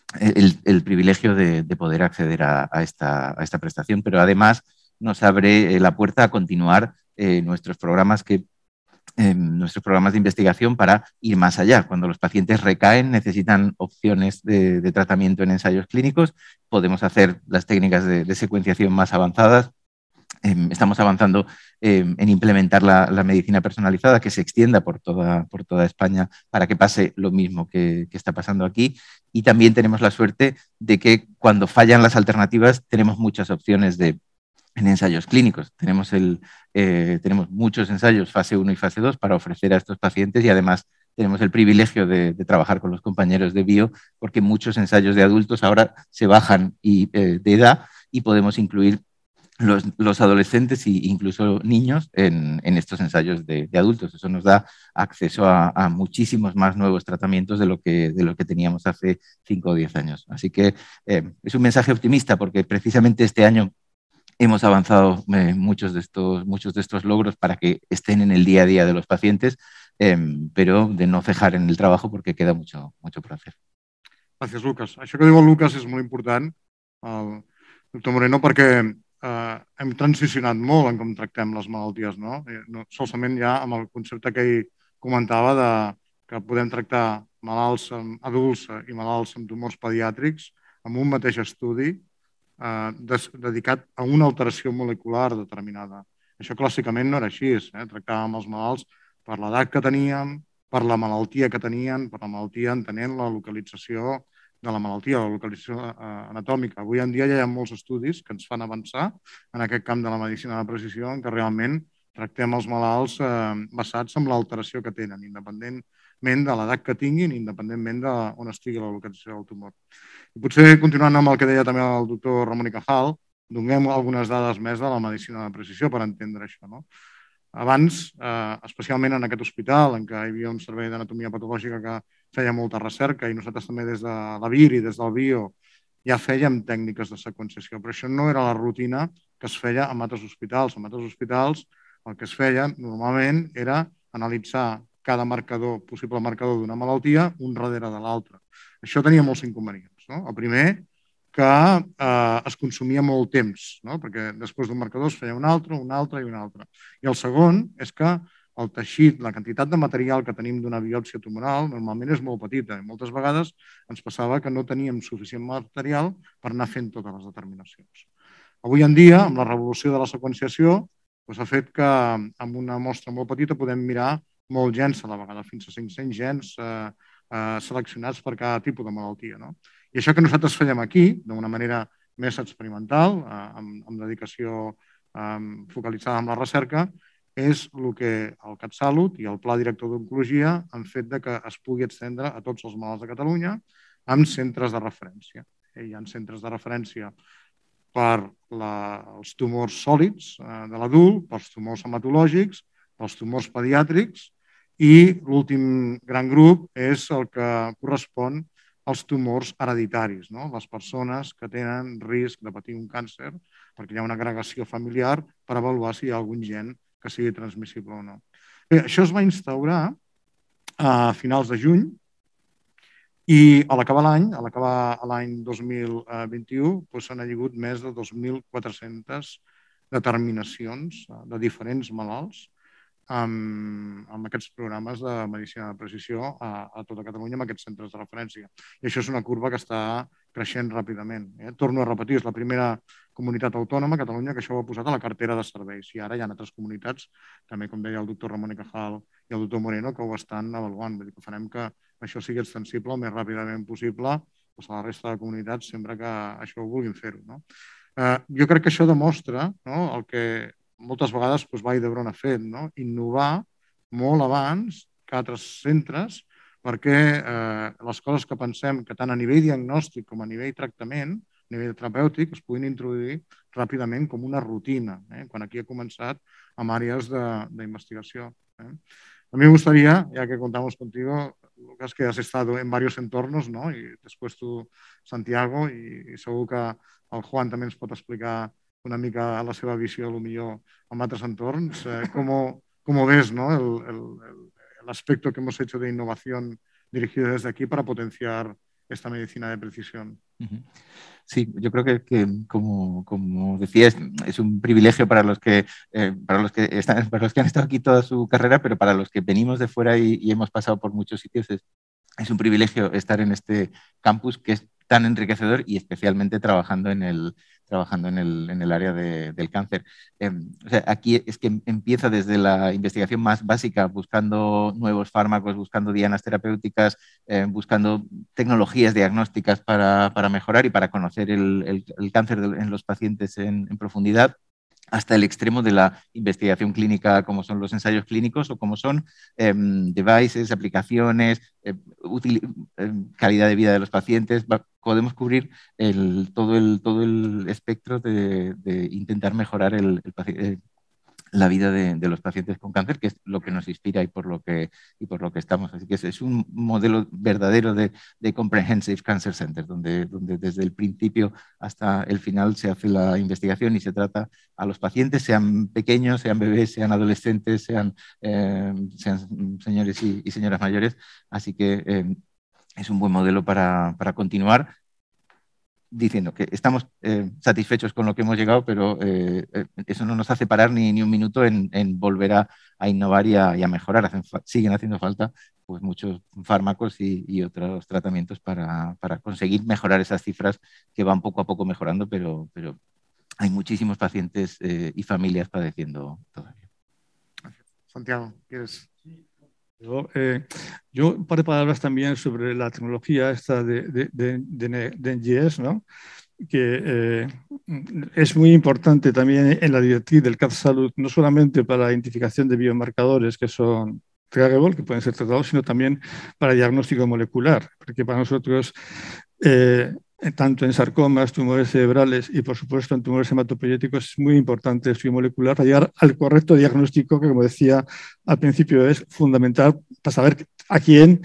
el, el privilegio de, de poder acceder a, a, esta, a esta prestación, pero además nos abre la puerta a continuar eh, nuestros programas que Eh, nuestros programas de investigación para ir más allá. Cuando los pacientes recaen, necesitan opciones de, de tratamiento en ensayos clínicos, podemos hacer las técnicas de, de secuenciación más avanzadas. Eh, estamos avanzando eh, en implementar la, la medicina personalizada que se extienda por toda, por toda España para que pase lo mismo que, que está pasando aquí. Y también tenemos la suerte de que cuando fallan las alternativas tenemos muchas opciones de en ensayos clínicos. Tenemos, el, eh, tenemos muchos ensayos fase uno y fase dos para ofrecer a estos pacientes y además tenemos el privilegio de, de trabajar con los compañeros de bio porque muchos ensayos de adultos ahora se bajan y, eh, de edad y podemos incluir los, los adolescentes e incluso niños en, en estos ensayos de, de adultos. Eso nos da acceso a, a muchísimos más nuevos tratamientos de lo que, de lo que teníamos hace cinco o diez años. Así que eh, es un mensaje optimista porque precisamente este año hemos avanzado eh, muchos, de estos, muchos de estos logros para que estén en el día a día de los pacientes, eh, pero de no cejar en el trabajo porque queda mucho, mucho por hacer. Gràcies, Lucas. Això que diu el Lucas és molt important, el doctor Moreno, perquè eh, hem transicionat molt en com tractem les malalties, no? no solament ja amb el concepte que ell comentava de que podem tractar malalts adults i malalts amb tumors pediàtrics amb un mateix estudi eh, des, dedicat a una alteració molecular determinada. Això clàssicament no era així, eh? Tractàvem els malalts per l'edat que teníem, per la malaltia que tenien, per la malaltia entenent la localització de la malaltia, la localització anatòmica. Avui en dia ja hi ha molts estudis que ens fan avançar en aquest camp de la medicina de precisió en què realment tractem els malalts eh, basats en l'alteració que tenen, independentment de l'edat que tinguin, independentment d'on estigui la localització del tumor. I potser, continuant amb el que deia també el doctor Ramon i Cajal, donem algunes dades més de la medicina de precisió per entendre això, no? Abans, eh, especialment en aquest hospital, en què hi havia un servei d'anatomia patològica que feia molta recerca i nosaltres també des de la V I R i des del BIO ja fèiem tècniques de seqüenciació, però això no era la rutina que es feia en altres hospitals. En altres hospitals el que es feia normalment era analitzar cada marcador, possible marcador d'una malaltia, un darrere de l'altre. Això tenia molts inconvenients, no? El primer, que eh, es consumia molt temps, no? Perquè després d'un marcador es feia un altre, un altre i un altre. I el segon és que el teixit, la quantitat de material que tenim d'una biòpsia tumoral normalment és molt petita i moltes vegades ens passava que no teníem suficient material per anar fent totes les determinacions. Avui en dia, amb la revolució de la seqüenciació, s'ha fet que amb una mostra molt petita podem mirar molts gens a la vegada, fins a cinc-cents gens eh, eh, seleccionats per cada tipus de malaltia, no? I això que nosaltres fèiem aquí, d'una manera més experimental, eh, amb, amb dedicació eh, focalitzada en la recerca, és el que el CatSalud i el Pla Director d'Oncologia han fet de que es pugui estendre a tots els malalts de Catalunya amb centres de referència. Hi ha centres de referència per la, els tumors sòlids eh, de l'adult, pels tumors hematològics, pels tumors pediàtrics i l'últim gran grup és el que correspon als tumors hereditaris, no? Les persones que tenen risc de patir un càncer perquè hi ha una agregació familiar per avaluar si hi ha algun gen que sigui transmissible o no. Bé, això es va instaurar a finals de juny i a l'acabar l'any, a l'acabar l'any dos mil vint-i-u, s'han hagut més de dos mil quatre-centes determinacions de diferents malalts amb, amb aquests programes de medicina de precisió a, a tota Catalunya, amb aquests centres de referència. I això és una curva que està creixent ràpidament. Eh? Torno a repetir, és la primera comunitat autònoma, Catalunya, que això ho ha posat a la cartera de serveis. I ara hi ha altres comunitats, també com deia el doctor Ramon i Cajal i el doctor Moreno, que ho estan avaluant. Vull dir que farem que això sigui extensible el més ràpidament possible doncs, a la resta de comunitats, sempre que això ho vulguin fer-ho. No? Eh, jo crec que això demostra, no, el que moltes vegades doncs, Vall d'Hebron ha fet, no? Innovar molt abans que altres centres perquè eh, les coses que pensem que tant a nivell diagnòstic com a nivell tractament, a nivell terapèutic, es puguin introduir ràpidament com una rutina, eh? Quan aquí ha començat amb àrees d'investigació. Eh? A mí me gustaría, ya que contamos contigo, Lucas, que has estado en varios entornos, ¿no? Y después tú, Santiago, y, y segur que el Juan també ens pot explicar una mica la seva visió, potser en altres entorns. Eh, ¿cómo, cómo ves, ¿no? el, el, el aspecto que hemos hecho de innovación dirigido desde aquí para potenciar esta medicina de precisión? Sí, yo creo que, que como, como decía, es, es un privilegio para los, que, eh, para, los que están, para los que han estado aquí toda su carrera, pero para los que venimos de fuera y, y hemos pasado por muchos sitios, es, es un privilegio estar en este campus que es tan enriquecedor y especialmente trabajando en el, trabajando en el, en el área de, del cáncer. Eh, o sea, aquí es que empieza desde la investigación más básica, buscando nuevos fármacos, buscando dianas terapéuticas, eh, buscando tecnologías diagnósticas para, para mejorar y para conocer el, el, el cáncer de, en los pacientes en, en profundidad, hasta el extremo de la investigación clínica, como son los ensayos clínicos o como son eh, devices, aplicaciones, eh, util, eh, calidad de vida de los pacientes. Va, podemos cubrir el, todo, el, todo el espectro de, de intentar mejorar el, el, el, la vida de, de los pacientes con cáncer, que es lo que nos inspira y por lo que, y por lo que estamos. Así que es, es un modelo verdadero de, de Comprehensive Cancer Center, donde, donde desde el principio hasta el final se hace la investigación y se trata a los pacientes, sean pequeños, sean bebés, sean adolescentes, sean, eh, sean señores y, y señoras mayores. Así que eh, es un buen modelo para, para continuar, diciendo que estamos eh, satisfechos con lo que hemos llegado, pero eh, eso no nos hace parar ni, ni un minuto en, en volver a, a innovar y a, y a mejorar. Hacen, siguen haciendo falta pues, muchos fármacos y, y otros tratamientos para, para conseguir mejorar esas cifras que van poco a poco mejorando, pero, pero hay muchísimos pacientes eh, y familias padeciendo todavía. Santiago, ¿quieres...? Yo, eh, yo un par de palabras también sobre la tecnología esta de, de, de, de, de N G S, ¿no? Que eh, es muy importante también en la directriz del C A T Salud, no solamente para la identificación de biomarcadores que son trackable, que pueden ser tratados, sino también para diagnóstico molecular, porque para nosotros, eh, tanto en sarcomas, tumores cerebrales y, por supuesto, en tumores hematopoyéticos, es muy importante el estudio molecular para llegar al correcto diagnóstico, que, como decía al principio, es fundamental para saber a quién,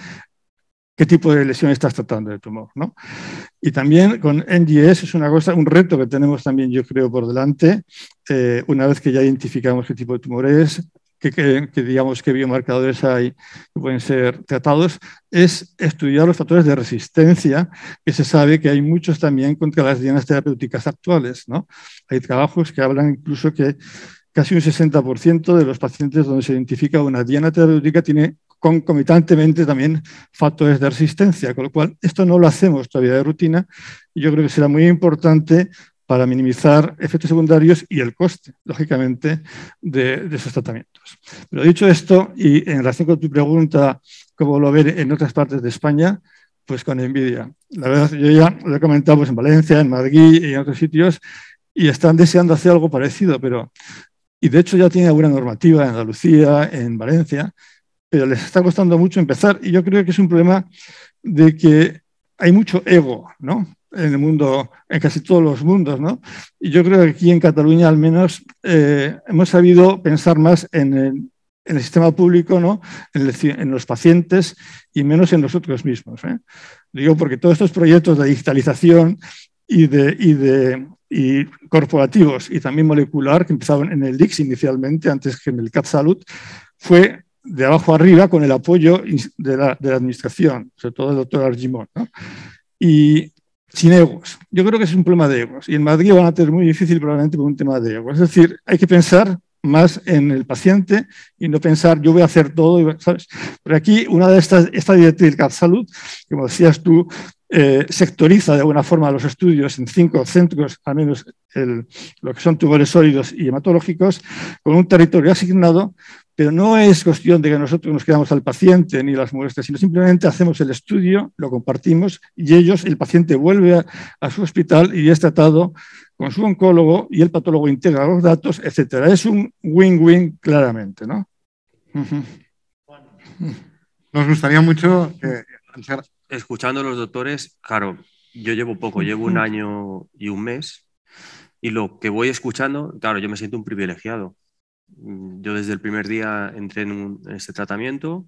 qué tipo de lesión estás tratando de tumor, ¿no? Y también con N G S es una cosa, un reto que tenemos también, yo creo, por delante, eh, una vez que ya identificamos qué tipo de tumor es, Que, que, que digamos qué biomarcadores hay que pueden ser tratados, es estudiar los factores de resistencia, que se sabe que hay muchos también contra las dianas terapéuticas actuales, ¿no? Hay trabajos que hablan incluso que casi un sesenta por ciento de los pacientes donde se identifica una diana terapéutica tiene concomitantemente también factores de resistencia, con lo cual esto no lo hacemos todavía de rutina y yo creo que será muy importante para minimizar efectos secundarios y el coste, lógicamente, de, de esos tratamientos. Pero dicho esto, y en relación con tu pregunta, ¿cómo lo ver en otras partes de España? Pues con envidia. La verdad, yo ya lo he comentado pues, en Valencia, en Madrid y en otros sitios, y están deseando hacer algo parecido, pero... Y de hecho ya tiene alguna normativa en Andalucía, en Valencia, pero les está costando mucho empezar, y yo creo que es un problema de que hay mucho ego, ¿no? En el mundo, en casi todos los mundos, ¿no? Y yo creo que aquí en Cataluña al menos eh, hemos sabido pensar más en el, en el sistema público, ¿no? En, el, en los pacientes y menos en nosotros mismos, ¿eh? Digo porque todos estos proyectos de digitalización y de, y de y corporativos y también molecular que empezaron en el D I C S inicialmente, antes que en el C A T Salud, fue de abajo arriba con el apoyo de la, de la administración, sobre todo el doctor Argimon, ¿no? Y sin egos. Yo creo que es un problema de egos. Y en Madrid van a tener muy difícil probablemente por un tema de egos. Es decir, hay que pensar más en el paciente y no pensar yo voy a hacer todo, ¿sabes? Pero aquí una de estas, esta directriz del C A T Salud, como decías tú, eh, sectoriza de alguna forma los estudios en cinco centros, al menos el, lo que son tumores sólidos y hematológicos, con un territorio asignado, pero no es cuestión de que nosotros nos quedamos al paciente ni las muestras, sino simplemente hacemos el estudio, lo compartimos y ellos, el paciente vuelve a, a su hospital y es tratado con su oncólogo y el patólogo integra los datos, etcétera. Es un win-win claramente, ¿no? Nos gustaría mucho que... Escuchando a los doctores, claro, yo llevo poco, llevo un año y un mes, y lo que voy escuchando, claro, yo me siento un privilegiado. Yo desde el primer día entré en, un, en este tratamiento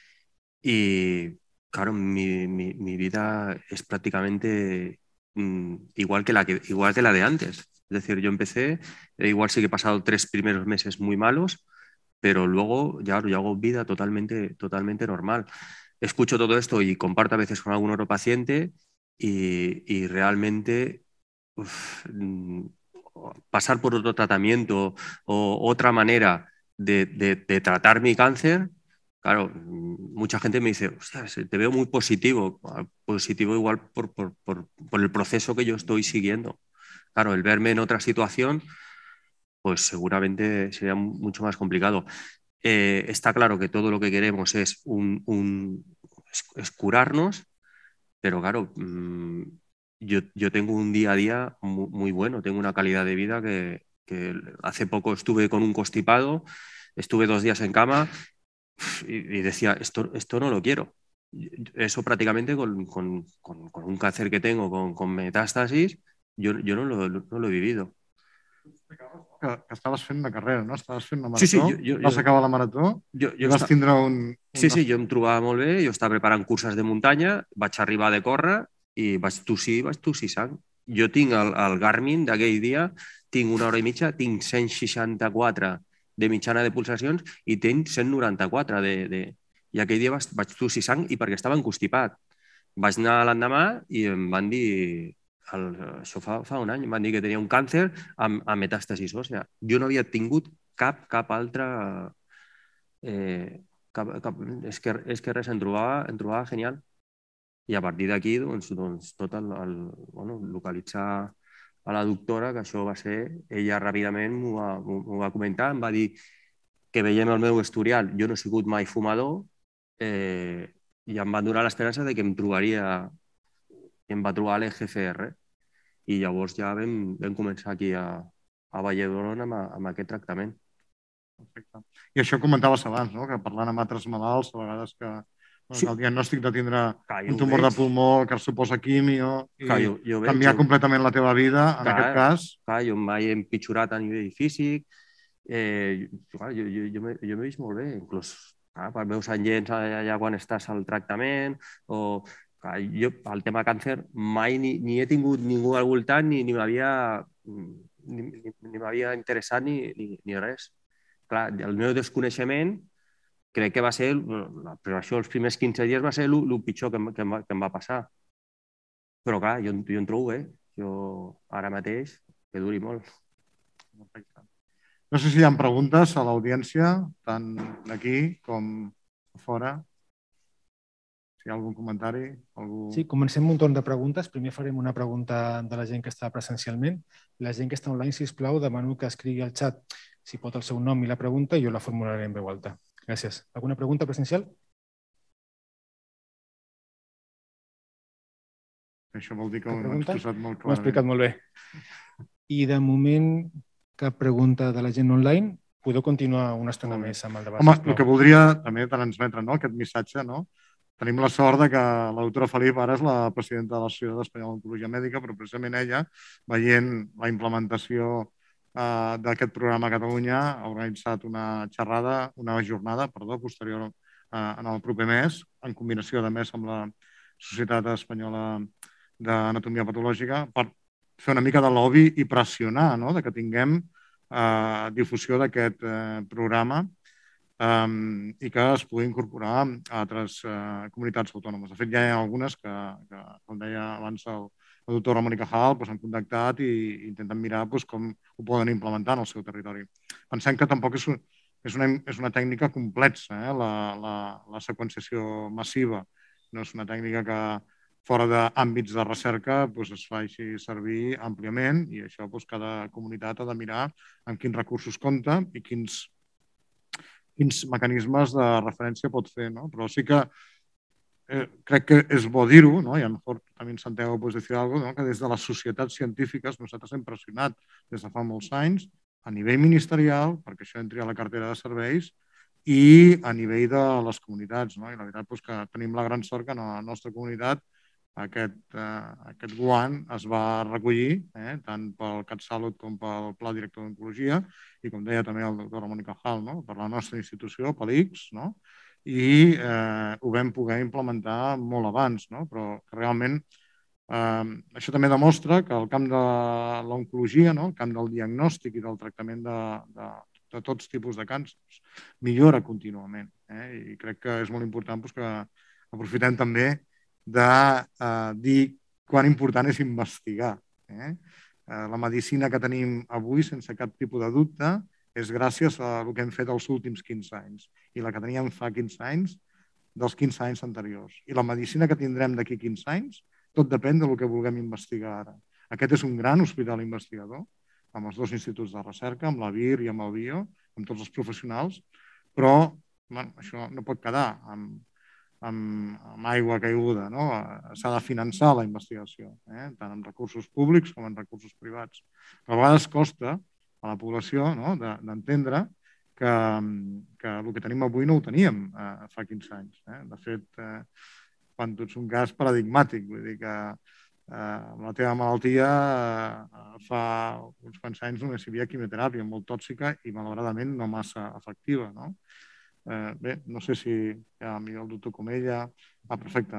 y, claro, mi, mi, mi vida es prácticamente mm, igual, que la que, igual que la de antes. Es decir, yo empecé, eh, igual sí que he pasado tres primeros meses muy malos, pero luego ya yo hago vida totalmente, totalmente normal. Escucho todo esto y comparto a veces con algún otro paciente y, y realmente uf, pasar por otro tratamiento o otra manera de, de, de tratar mi cáncer, claro, mucha gente me dice, hostia, te veo muy positivo, positivo igual por, por, por, por el proceso que yo estoy siguiendo. Claro, el verme en otra situación, pues seguramente sería mucho más complicado. Eh, está claro que todo lo que queremos es, un, un, es, es curarnos, pero claro, mmm, yo, yo tengo un día a día muy, muy bueno, tengo una calidad de vida que, que hace poco estuve con un constipado, estuve dos días en cama y, y decía, esto, esto no lo quiero. Eso prácticamente con, con, con, con un cáncer que tengo, con, con metástasis, yo, yo no, lo, no lo he vivido. Que, que estaves fent una carrera, no? Estaves fent una marató, sí, sí, jo, jo, vas acabar la marató jo, jo i vas està... tindre un, un... Sí, sí, jo em trobava molt bé, jo estava preparant curses de muntanya, vaig arribar de córrer i vaig tossir, vaig tossir sang. Jo tinc el, el Garmin d'aquell dia, tinc una hora i mitja, tinc cent seixanta-quatre de mitjana de pulsacions i tinc cent noranta-quatre de... de... I aquell dia vaig, vaig tossir sang i perquè estava encostipat. Vaig anar l'endemà i em van dir... El, això fa, fa un any, em van dir que tenia un càncer amb, amb metàstasis òssea. Jo no havia tingut cap, cap altra... Eh, cap, cap, és, que, és que res, em trobava, em trobava genial. I a partir d'aquí, doncs, doncs, tot el, el, bueno, localitzar a la doctora, que això va ser... Ella ràpidament m'ho va, va comentar, em va dir que veiem el meu historial. Jo no he sigut mai fumador eh, i em van donar l'esperança de que em trobaria... i em va trobar l'E G F R i llavors ja vam, vam començar aquí a, a Vall d'Hebron amb, amb aquest tractament. Perfecte. I això comentaves abans, no? Que parlant amb altres malalts, a vegades que bueno, sí. El diagnòstic de tindre clar, un tumor de pulmó que suposa quimio i clar, jo, jo canviar veig, completament la teva vida, en clar, aquest cas... Clar, jo m'he empitjorat a nivell físic, eh, clar, jo, jo, jo m'he vist molt bé, inclús clar, per veus enllents allà quan estàs al tractament o... Jo, el tema càncer, mai ni, ni he tingut ningú al voltant ni, ni m'havia ni, ni, ni m'havia interessat ni, ni, ni res. Clar, el meu desconeixement crec que va ser, però això els primers quinze dies va ser el, el pitjor que em, que, em, que em va passar. Però clar, jo, jo em trobo bé. Jo ara mateix que duri molt. Perfecte. No sé si hi ha preguntes a l'audiència, tant d'aquí com a fora. Si hi ha algun comentari? Algú... Sí, comencem un torn de preguntes. Primer farem una pregunta de la gent que està presencialment. La gent que està online, sisplau, demano que escrigui al xat si pot el seu nom i la pregunta i jo la formularé en veu alta. Gràcies. Alguna pregunta presencial? Això vol dir que ho hem exposat molt clarament. Ho he explicat molt bé. I de moment, cap pregunta de la gent online. Podeu continuar una estona més amb el debat. Home, el que voldria també transmetre, no? Aquest missatge, no? Tenim la sort de que la doctora Felip ara és la presidenta de la Societat Espanyola d'Oncologia Mèdica, però precisament ella, veient la implementació eh, d'aquest programa a Catalunya, ha organitzat una xerrada, una jornada, perdó, posterior eh, en el proper mes, en combinació de més amb la Societat Espanyola d'Anatomia Patològica, per fer una mica de lobby i pressionar, no?, de que tinguem eh, difusió d'aquest eh, programa Um, i que es pugui incorporar a altres uh, comunitats autònomes. De fet, ja hi ha algunes que, que com deia abans el, el doctor Ramon i Cajal, doncs, han contactat i, i intenten mirar doncs, com ho poden implementar en el seu territori. Pensem que tampoc és, un, és, una, és una tècnica complexa, eh? la, la, la seqüenciació massiva. No és una tècnica que fora d'àmbits de recerca doncs, es faci servir àmpliament i això doncs, cada comunitat ha de mirar amb quins recursos compta i quins quins mecanismes de referència pot fer, no? Però sí que eh, crec que és bo dir-ho, no? I a lo mejor també Santiago puedes decir algo, no? Que des de les societats científiques nosaltres hem pressionat des de fa molts anys a nivell ministerial perquè això entri a la cartera de serveis i a nivell de les comunitats. No? I la veritat és que tenim la gran sort que en la nostra comunitat aquest, eh, aquest guant es va recollir eh, tant pel CatSalut com pel Pla Director d'Oncologia i, com deia també el doctor Mònica Hall, no? Per la nostra institució, per l'I C S, no? I eh, ho vam poder implementar molt abans, no? Però que realment eh, això també demostra que el camp de l'oncologia, no? El camp del diagnòstic i del tractament de, de, de tots tipus de càncers millora contínuament. Eh? I crec que és molt important doncs, que aprofitem també de eh, dir quan important és investigar. Eh? Eh, la medicina que tenim avui, sense cap tipus de dubte, és gràcies a el que hem fet els últims quinze anys. I la que teníem fa quinze anys, dels quinze anys anteriors. I la medicina que tindrem d'aquí quinze anys, tot depèn del que vulguem investigar ara. Aquest és un gran hospital investigador, amb els dos instituts de recerca, amb la V I R i amb el BIO, amb tots els professionals, però bueno, això no pot quedar amb, amb, amb aigua caiguda. No? S'ha de finançar la investigació, eh? Tant amb recursos públics com en recursos privats. Però a vegades costa a la població no? d'entendre que, que el que tenim avui no ho teníem eh, fa quinze anys. Eh? De fet, eh, quan tu ets un cas paradigmàtic, vull dir que eh, amb la teva malaltia eh, fa uns quants anys només hi havia quimioteràpia molt tòxica i malauradament no massa efectiva. No? Eh, bé, no sé si hi ha el doctor Comella. Ah, perfecte.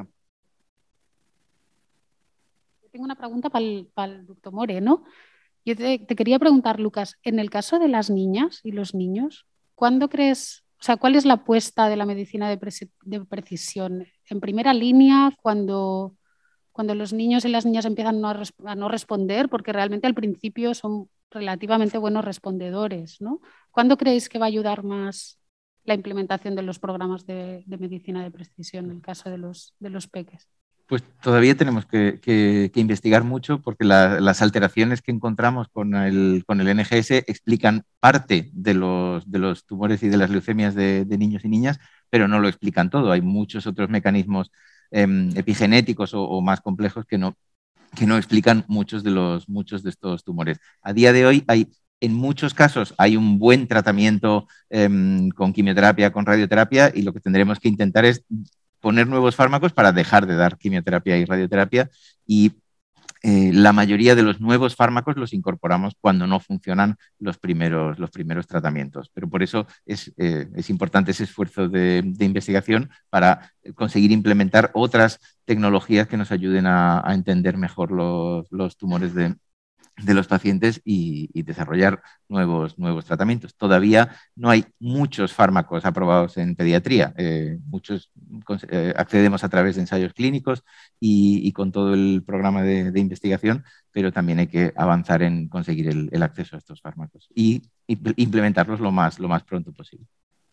Tengo una pregunta para el, para el doctor Moreno. Yo te, te quería preguntar, Lucas, en el caso de las niñas y los niños, ¿cuándo crees, o sea, cuál es la apuesta de la medicina de, pre de precisión? ¿En primera línea, cuando, cuando los niños y las niñas empiezan no a, a no responder, porque realmente al principio son relativamente buenos respondedores, ¿no? ¿Cuándo creéis que va a ayudar más la implementación de los programas de, de medicina de precisión en el caso de los, de los peques? Pues todavía tenemos que, que, que investigar mucho porque la, las alteraciones que encontramos con el, con el N G S explican parte de los, de los tumores y de las leucemias de, de niños y niñas, pero no lo explican todo. Hay muchos otros mecanismos eh, epigenéticos o, o más complejos que no, que no explican muchos de, los, muchos de estos tumores. A día de hoy hay, en muchos casos, hay un buen tratamiento eh, con quimioterapia, con radioterapia, y lo que tendremos que intentar es poner nuevos fármacos para dejar de dar quimioterapia y radioterapia, y eh, la mayoría de los nuevos fármacos los incorporamos cuando no funcionan los primeros, los primeros tratamientos. Pero por eso es, eh, es importante ese esfuerzo de, de investigación para conseguir implementar otras tecnologías que nos ayuden a, a entender mejor los, los tumores de, de los pacientes y, y desarrollar nuevos, nuevos tratamientos. Todavía no hay muchos fármacos aprobados en pediatría. Eh, muchos eh, accedemos a través de ensayos clínicos y, y con todo el programa de, de investigación, pero también hay que avanzar en conseguir el, el acceso a estos fármacos y, y implementarlos lo más, lo más pronto posible.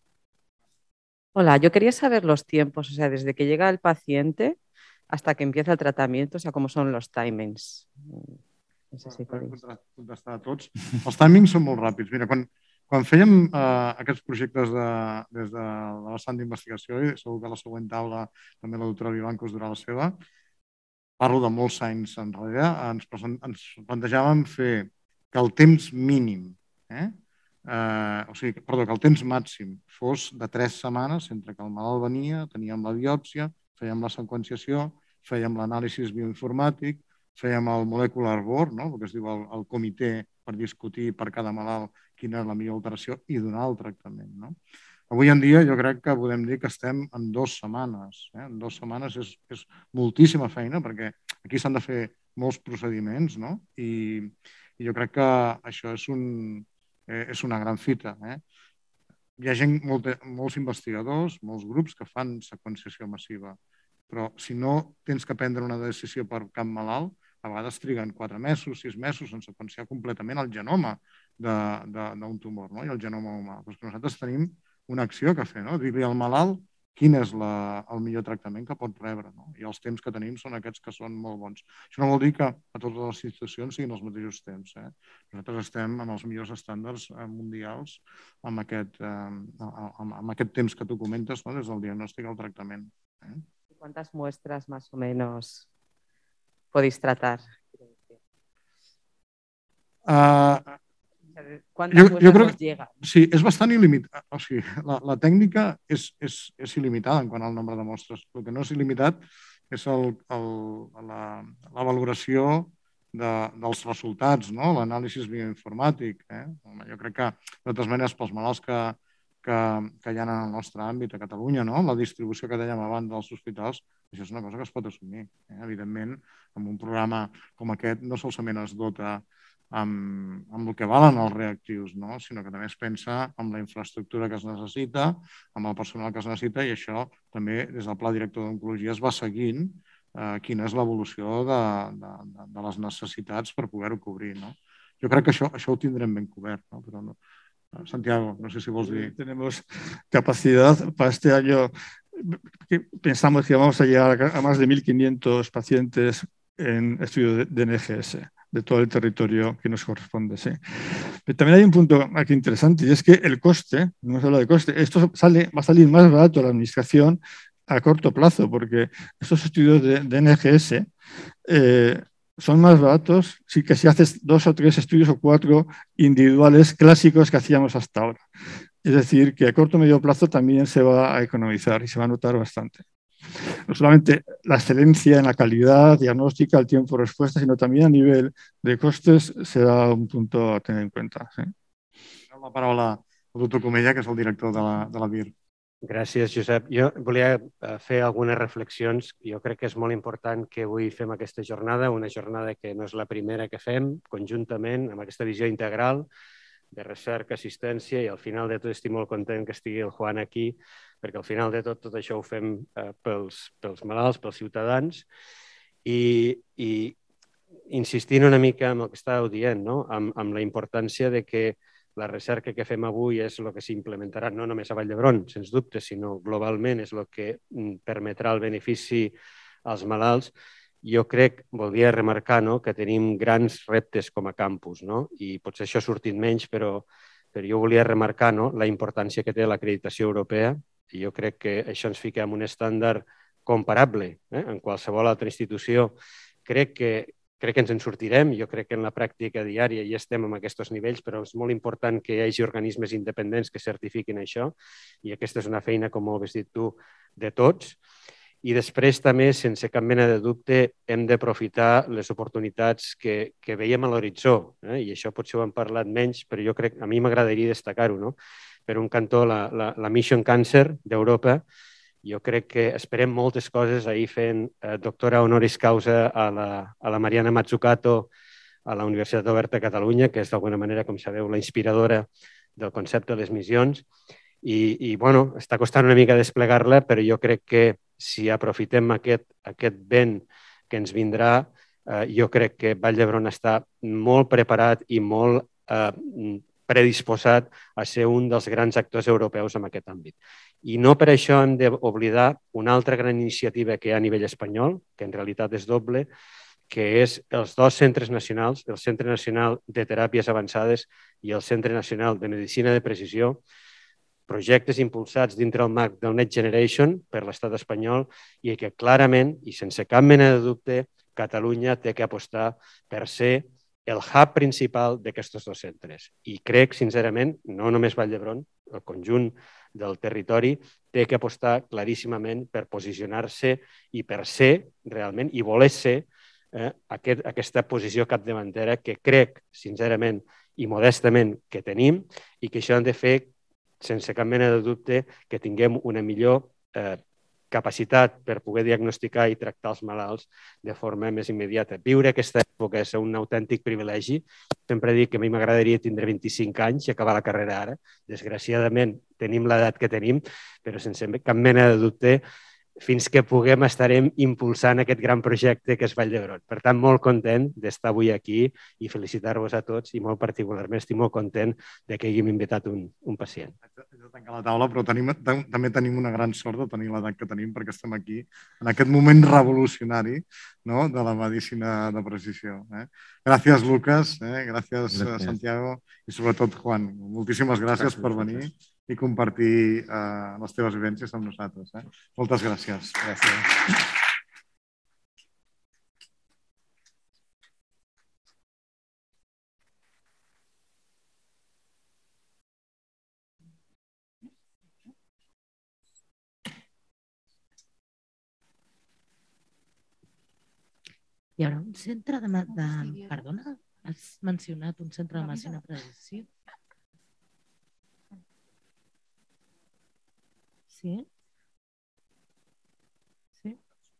Hola, yo quería saber los tiempos, o sea, desde que llega el paciente hasta que empieza el tratamiento, o sea, cómo son los timings. No sé si podeu contestar a tots. Els timings són molt ràpids. Mira, quan, quan fèiem eh, aquests projectes de, des de la vessant d'investigació, i segur que a la següent taula també la doctora Vivancos durà la seva, parlo de molts anys enrere, ens, ens plantejàvem fer que el temps mínim, eh, eh, o sigui, perdó, que el temps màxim fos de tres setmanes entre que el malalt venia, teníem la biòpsia, fèiem la seqüenciació, fèiem l'anàlisi bioinformàtic, fèiem el molecular board, no? El que es diu el, el comitè per discutir per cada malalt quina és la millor alteració i donar el tractament. No? Avui en dia jo crec que podem dir que estem en dues setmanes. Eh? En dues setmanes és, és moltíssima feina perquè aquí s'han de fer molts procediments, no? I, i jo crec que això és, un, eh, és una gran fita. Eh? Hi ha gent, molt, molts investigadors, molts grups que fan seqüenciació massiva, però si no tens que prendre una decisió per cap malalt, a vegades triguen quatre mesos, sis mesos en seqüenciar completament el genoma d'un tumor, no? I el genoma humà. Però que nosaltres tenim una acció que fer, no? Dir-li al malalt quin és la, el millor tractament que pot rebre. No? I els temps que tenim són aquests que són molt bons. Això no vol dir que a totes les institucions siguin els mateixos temps. Eh? Nosaltres estem en els millors estàndards mundials amb aquest, eh, amb, amb aquest temps que tu comentes, no? Des del diagnòstic al tractament. Eh? ¿Cuántas muestras más o menos podéis tratar? Uh, ¿Cuántas jo, muestras jo crec, os llega? Sí, és bastant il·limitat. O sigui, la, la tècnica és, és, és il·limitada en quant al nombre de mostres. El que no és il·limitat és el, el, la, la valoració de, dels resultats, no? L'anàlisi bioinformàtic. Eh? Jo crec que, de totes maneres, pels malalts que, que, que hi ha en el nostre àmbit a Catalunya, no? La distribució que dèiem abans dels hospitals, això és una cosa que es pot assumir. Eh? Evidentment, amb un programa com aquest no solament es dota amb, amb el que valen els reactius, no? Sinó que també es pensa amb la infraestructura que es necessita, amb el personal que es necessita, i això també des del Pla Director d'Oncologia es va seguint eh, quina és l'evolució de, de, de, de les necessitats per poder-ho cobrir. No? Jo crec que això, això ho tindrem ben cobert, no? Però no. Santiago, no sé si vols dir. Tenemos capacidad para este año. Pensamos que vamos a llegar a más de mil quinientos pacientes en estudio de, de N G S, de todo el territorio que nos corresponde. Sí. Pero también hay un punto aquí interesante, y es que el coste, no hemos hablado de coste, esto sale, va a salir más barato a la administración a corto plazo, porque estos estudios de, de N G S eh, son más baratos sí que si haces dos o tres estudios o cuatro individuales clásicos que hacíamos hasta ahora. Es decir, que a corto o medio plazo también se va a economizar y se va a notar bastante. No solamente la excelencia en la calidad diagnóstica, el tiempo de respuesta, sino también a nivel de costes será un punto a tener en cuenta. Sí. La paraula al doctor Comella, que és el director de la, de la V I R. Gràcies, Josep. Jo volia fer algunes reflexions. Jo crec que és molt important que avui fem aquesta jornada, una jornada que no és la primera que fem, conjuntament amb aquesta visió integral de recerca, assistència, i al final de tot estic molt content que estigui el Juan aquí, perquè al final de tot tot això ho fem eh, pels, pels malalts, pels ciutadans, i, i insistint una mica en el que estàveu dient, no? amb, amb la importància de que la recerca que fem avui és el que s'implementarà no només a Vall d'Hebron, sens dubte, sinó globalment és el que permetrà el benefici als malalts. Jo crec, volia remarcar, no, que tenim grans reptes com a campus, no? I potser això ha sortit menys, però, però jo volia remarcar, no, la importància que té l'acreditació europea, i jo crec que això ens fica en un estàndard comparable eh, en qualsevol altra institució. Crec que Crec que ens en sortirem, jo crec que en la pràctica diària ja estem en aquests nivells, però és molt important que hi hagi organismes independents que certifiquin això, i aquesta és una feina, com ho has dit tu, de tots. I després també, sense cap mena de dubte, hem d'aprofitar les oportunitats que, que veiem a l'horitzó, eh? I això potser ho hem parlat menys, però jo crec, a mi m'agradaria destacar-ho, no? Per un cantó, la, la, la Mission Cancer d'Europa. Jo crec que esperem moltes coses. Ahir fent eh, doctora honoris causa a la, a la Mariana Mazzucato a la Universitat Oberta de Catalunya, que és d'alguna manera, com sabeu, la inspiradora del concepte de les missions. I, i bueno, està costant una mica desplegar-la, però jo crec que si aprofitem aquest, aquest vent que ens vindrà, eh, jo crec que Vall d'Hebron està molt preparat i molt eh, predisposat a ser un dels grans actors europeus en aquest àmbit. I no per això hem d'oblidar una altra gran iniciativa que hi ha a nivell espanyol, que en realitat és doble, que és els dos centres nacionals, el Centre Nacional de Teràpies Avançades i el Centre Nacional de Medicina de Precisió, projectes impulsats dintre el marc del Next Generation per l'estat espanyol, i que clarament, i sense cap mena de dubte, Catalunya té que apostar per ser el hub principal d'aquests dos centres. I crec, sincerament, no només Vall d'Hebron, el conjunt del territori té que apostar claríssimament per posicionar-se i per ser realment, i voler ser, eh, aquest, aquesta posició capdavantera que crec, sincerament i modestament, que tenim, i que això han de fer, sense cap mena de dubte, que tinguem una millor eh, capacitat per poder diagnosticar i tractar els malalts de forma més immediata. Viure aquesta època és un autèntic privilegi. Sempre dic que a mi m'agradaria tindre vint-i-cinc anys i acabar la carrera ara. Desgraciadament tenim l'edat que tenim, però sense cap mena de dubte, fins que puguem estarem impulsant aquest gran projecte que és Vall d'Hebron. Per tant, molt content d'estar avui aquí i felicitar-vos a tots, i molt particularment estic molt content de que hàgim invitat un, un pacient. Haig de tancar la taula, però tenim, també tenim una gran sort de tenir l'edat que tenim, perquè estem aquí en aquest moment revolucionari, no?, de la medicina de precisió. Eh? Gràcies, Lucas, eh? gràcies, gràcies, Santiago, i sobretot, Juan. Moltíssimes gràcies, gràcies per venir. i compartir les teves vivències amb nosaltres. Moltes gràcies. Gràcies. Hi haurà un centre de... de... Perdona, has mencionat un centre de màxima precisió? Sí? Sí?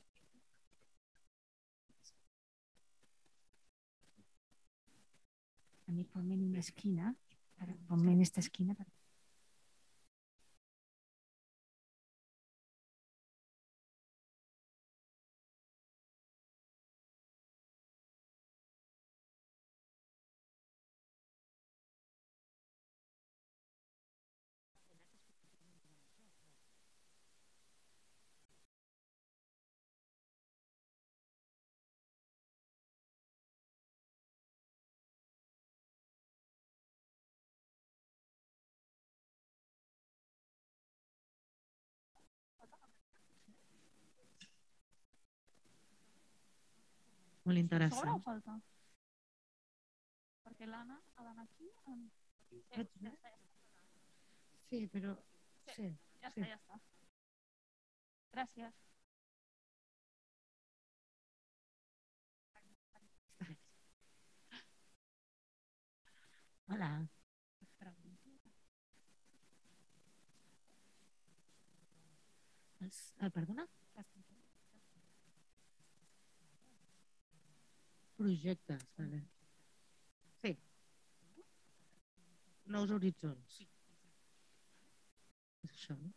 A mí ponme en una esquina, ponme en esta esquina. Molt interessant. Sobra o falta? Perquè l'Anna ha d'anar aquí. Sí, però... Sí, ja està, ja està. Gràcies. Hola. Perdona? Projectes, vale. Sí. Nous horitzons. És això, no?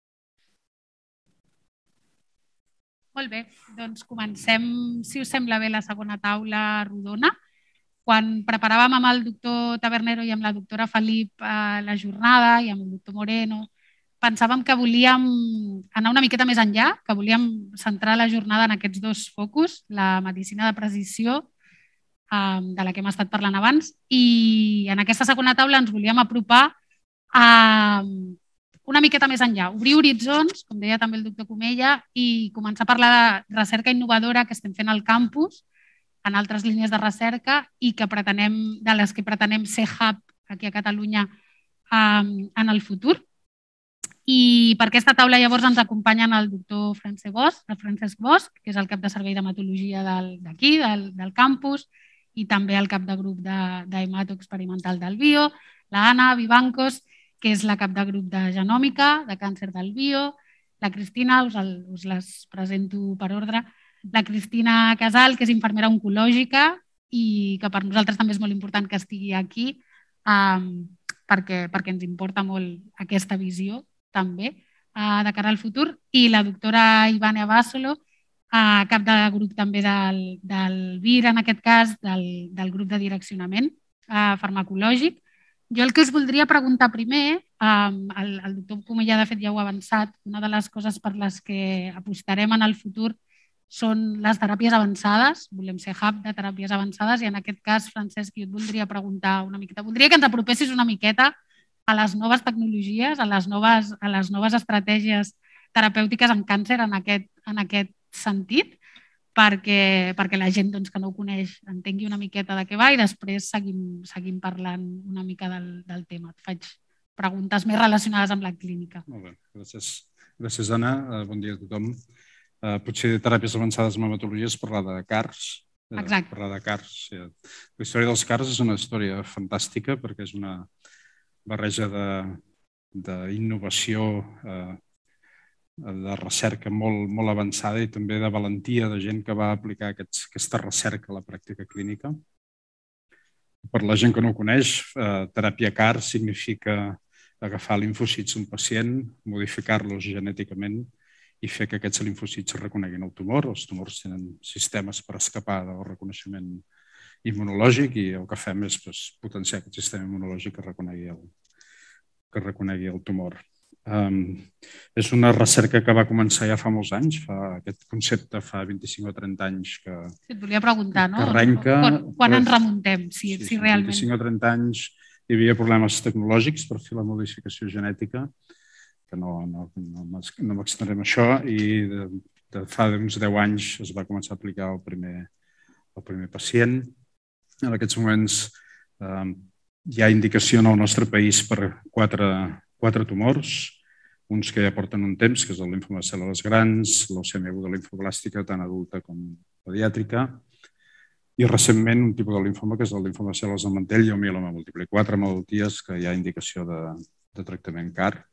Molt bé, doncs comencem, si us sembla bé, la segona taula rodona. Quan preparàvem amb el doctor Tabernero i amb la doctora Felip la jornada i amb el doctor Moreno, pensàvem que volíem anar una miqueta més enllà, que volíem centrar la jornada en aquests dos focus, la medicina de precisió, de la que hem estat parlant abans, i en aquesta segona taula ens volíem apropar a una miqueta més enllà, obrir horitzons, com deia també el doctor Comella, i començar a parlar de recerca innovadora que estem fent al campus, en altres línies de recerca, i que pretenem, de les que pretenem ser hub aquí a Catalunya en el futur. I per aquesta taula llavors ens acompanyen el doctor Francesc Bosch, el Francesc Bosch, que és el cap de servei d'hematologia d'aquí, del, del campus, i també el cap de grup d'hemato experimental del bio, la Anna Vivancos, que és la cap de grup de genòmica, de càncer del bio, la Cristina, us, el, us les presento per ordre, la Cristina Casal, que és infermera oncològica i que per nosaltres també és molt important que estigui aquí um, perquè, perquè ens importa molt aquesta visió també uh, de cara al futur, i la doctora Ivane Abasolo, uh, cap de grup també del, del V I R, en aquest cas, del, del grup de direccionament uh, farmacològic. Jo el que us voldria preguntar primer, um, el, el doctor Comella de fet ja ho ha avançat, una de les coses per les que apostarem en el futur són les teràpies avançades, volem ser hub de teràpies avançades, i en aquest cas, Francesc, jo et voldria preguntar una miqueta, voldria que ens apropessis una miqueta a les noves tecnologies, a les noves, a les noves estratègies terapèutiques en càncer en aquest, en aquest sentit, perquè, perquè la gent doncs, que no ho coneix entengui una miqueta de què va i després seguim, seguim parlant una mica del, del tema. Et faig preguntes més relacionades amb la clínica. Molt bé, gràcies. Gràcies, Anna. Bon dia a tothom. Uh, potser teràpies avançades en hematologia és parlar de CARs. Exacte. Parlar de CARs. La història dels CARs és una història fantàstica perquè és una barreja d'innovació, eh, de recerca molt, molt avançada i també de valentia de gent que va aplicar aquests, aquesta recerca a la pràctica clínica. Per la gent que no ho coneix, eh, teràpia CAR significa agafar linfòcits d'un pacient, modificar-los genèticament i fer que aquests linfòcits reconeguin el tumor. Els tumors tenen sistemes per escapar del reconeixement immunològic i el que fem és pues, potenciar aquest sistema immunològic que reconegui el, que reconegui el tumor. Um, és una recerca que va començar ja fa molts anys, fa, aquest concepte fa vint-i-cinc o trenta anys que, et volia preguntar, no? que arrenca. Quan, quan ens remuntem? Si, sí, si realment... vint-i-cinc o trenta anys hi havia problemes tecnològics per fer la modificació genètica, que no, no, no, no m'extendré en això, i de, de fa uns deu anys es va començar a aplicar el primer, el primer pacient. En aquests moments eh, hi ha indicació en el nostre país per quatre, quatre tumors, uns que ja porten un temps, que és el límfoma de cèl·lules grans, leucèmia aguda limfoblàstica, tant adulta com pediàtrica, i recentment un tipus de límfoma, que és el límfoma de cèl·lules del mantell i el mieloma múltiple. Quatre malalties que hi ha indicació de, de tractament C A R.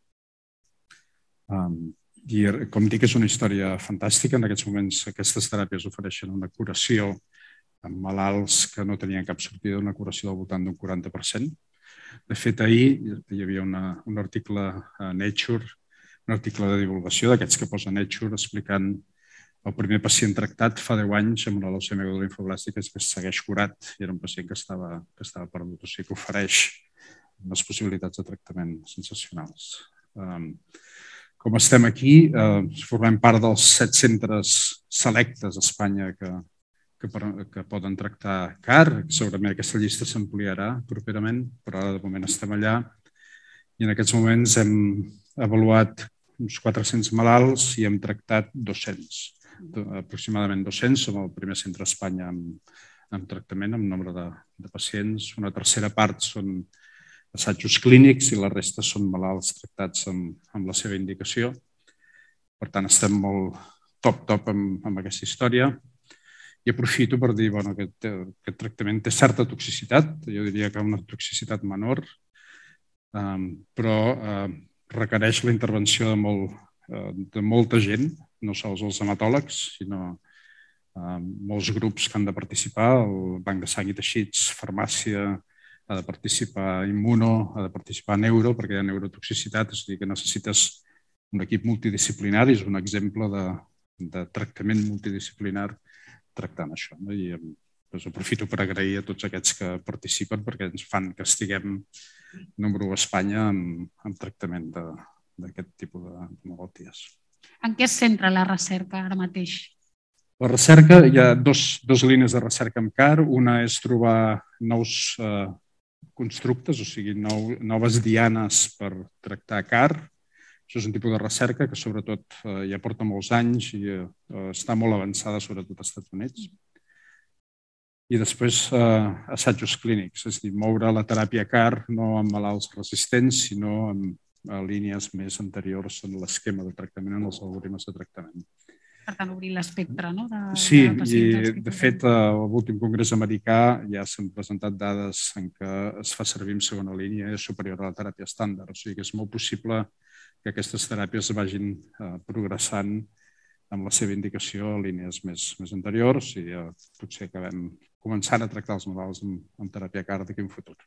Um, I, com dic, és una història fantàstica. En aquests moments aquestes teràpies ofereixen una curació amb malalts que no tenien cap sortida, una curació del voltant d'un quaranta per cent. De fet, ahir hi havia una, un article a Nature, un article de divulgació d'aquests que posa Nature explicant el primer pacient tractat fa deu anys amb una leucèmia aguda limfoblàstica que segueix curat i era un pacient que estava, que estava perdut, o sigui que ofereix unes possibilitats de tractament sensacionals. Um, Com estem aquí, eh, formem part dels set centres selectes a Espanya que, que, que poden tractar C A R. Segurament aquesta llista s'ampliarà properament, però ara de moment estem allà. I en aquests moments hem avaluat uns quatre-cents malalts i hem tractat dos-cents. Aproximadament dos-cents, som el primer centre a Espanya amb, amb tractament, amb nombre de, de pacients. Una tercera part són assajos clínics i la resta són malalts tractats amb, amb la seva indicació. Per tant, estem molt top, top amb, amb aquesta història. I aprofito per dir bueno, que aquest tractament té certa toxicitat, jo diria que una toxicitat menor, um, però uh, requereix la intervenció de, molt, uh, de molta gent, no sols els hematòlegs, sinó uh, molts grups que han de participar, el Banc de Sang i Teixits, farmàcia, ha de participar immuno, ha de participar neuro, perquè hi ha neurotoxicitat, és a dir, que necessites un equip multidisciplinari, és un exemple de, de tractament multidisciplinar tractant això. No? I doncs, aprofito per agrair a tots aquests que participen perquè ens fan que estiguem número u a Espanya amb, amb tractament d'aquest tipus de, de malalties. En què es centra la recerca ara mateix? La recerca, hi ha dos, dos línies de recerca amb C A R. Una és trobar nous eh, constructes, o sigui, nou, noves dianes per tractar C A R. Això és un tipus de recerca que sobretot eh, ja porta molts anys i eh, està molt avançada, sobretot als Estats Units. I després eh, assajos clínics, és a dir, moure la teràpia C A R no amb malalts resistents, sinó amb eh, línies més anteriors en l'esquema de tractament, en els algoritmes de tractament. Per tant, obrir l'espectre, no? De, sí, de pacients. I de fet, a l'últim congrés americà ja s'han presentat dades en què es fa servir en segona línia i és superior a la teràpia estàndard. O sigui que és molt possible que aquestes teràpies vagin eh, progressant amb la seva indicació a línies més, més anteriors i eh, potser acabem començant a tractar els malalts amb, amb teràpia C A R d'aquí en futur.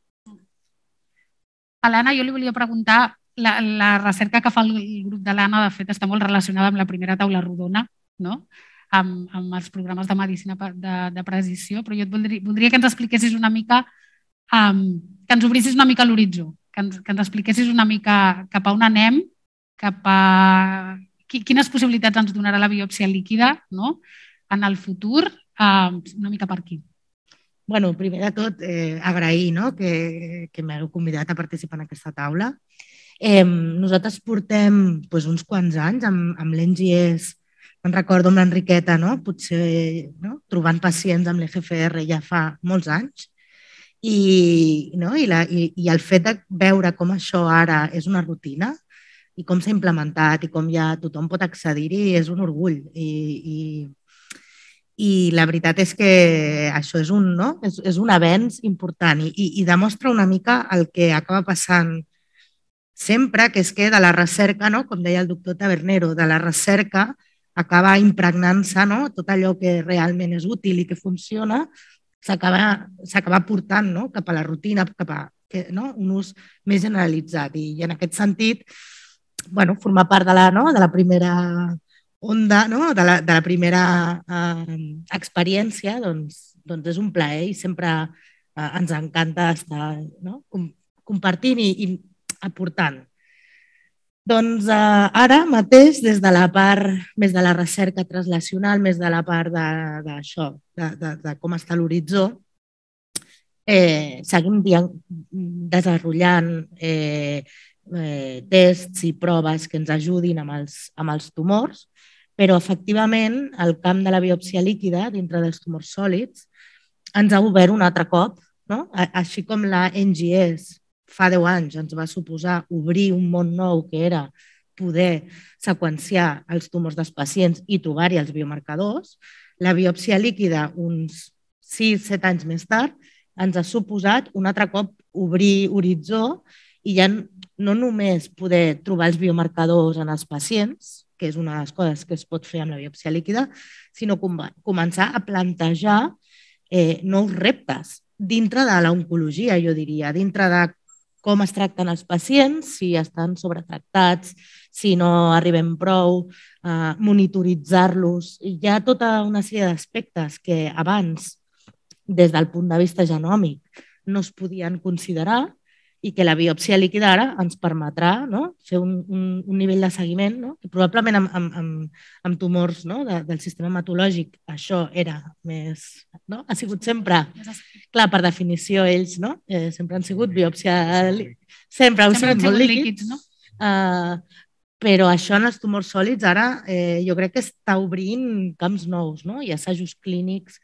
A l'Anna, jo li volia preguntar, la, la recerca que fa el grup de l'Anna, de fet, està molt relacionada amb la primera taula rodona, no? amb, amb els programes de medicina de, de precisió, però jo et voldria, voldria que ens expliquessis una mica, um, que ens obrissis una mica l'horitzó, que, ens, que ens expliquessis una mica cap a on anem, cap a quines possibilitats ens donarà la biòpsia líquida, no? En el futur, um, una mica per aquí. Bueno, primer de tot, eh, agrair no? que, que m'heu convidat a participar en aquesta taula. Eh, nosaltres portem pues, uns quants anys amb, amb l'N G S. Me'n recordo amb l'Enriqueta, no? Potser no? Trobant pacients amb l'E G F R ja fa molts anys i, no? I, la, i, i el fet de veure com això ara és una rutina i com s'ha implementat i com ja tothom pot accedir-hi és un orgull i, i, i la veritat és que això és un, no? és, és un avenç important i, i demostra una mica el que acaba passant sempre, que és que de la recerca, no? Com deia el doctor Tabernero, de la recerca acaba impregnant-se, no? Tot allò que realment és útil i que funciona s'acaba portant no? Cap a la rutina, cap a no? Un ús més generalitzat. I, i en aquest sentit, bueno, formar part de la, no? De la primera onda, no? de, la, de la primera eh, experiència, doncs, doncs és un plaer i sempre eh, ens encanta estar no? Com, compartint i, i aportant. Doncs eh, ara mateix, des de la part més de la recerca translacional, més de la part d'això, de, de, de, de com està l'horitzó, eh, seguim desenvolupant eh, eh, tests i proves que ens ajudin amb els, amb els tumors, però efectivament el camp de la biòpsia líquida dintre dels tumors sòlids ens ha obert un altre cop, no? Així com la N G S fa deu anys ens va suposar obrir un món nou que era poder seqüenciar els tumors dels pacients i trobar-hi els biomarcadors, la biòpsia líquida uns sis set anys més tard ens ha suposat un altre cop obrir horitzó i ja no només poder trobar els biomarcadors en els pacients, que és una de les coses que es pot fer amb la biòpsia líquida, sinó començar a plantejar eh, nous reptes dintre de l'oncologia, jo diria, dintre de com es tracten els pacients, si estan sobretractats, si no arribem prou, eh, monitoritzar-los. Hi ha tota una sèrie d'aspectes que abans, des del punt de vista genòmic, no es podien considerar i que la biòpsia líquida ara ens permetrà, no? Fer un, un, un nivell de seguiment, no? Que probablement amb, amb, amb, amb tumors, no? de, del sistema hematològic això era més... No? Ha sigut sempre... Clar, per definició ells no? eh, sempre han sigut biòpsia... Sempre han sigut molt líquids. No? Uh, però això en els tumors sòlids ara eh, jo crec que està obrint camps nous, no? Hi ha assajos clínics...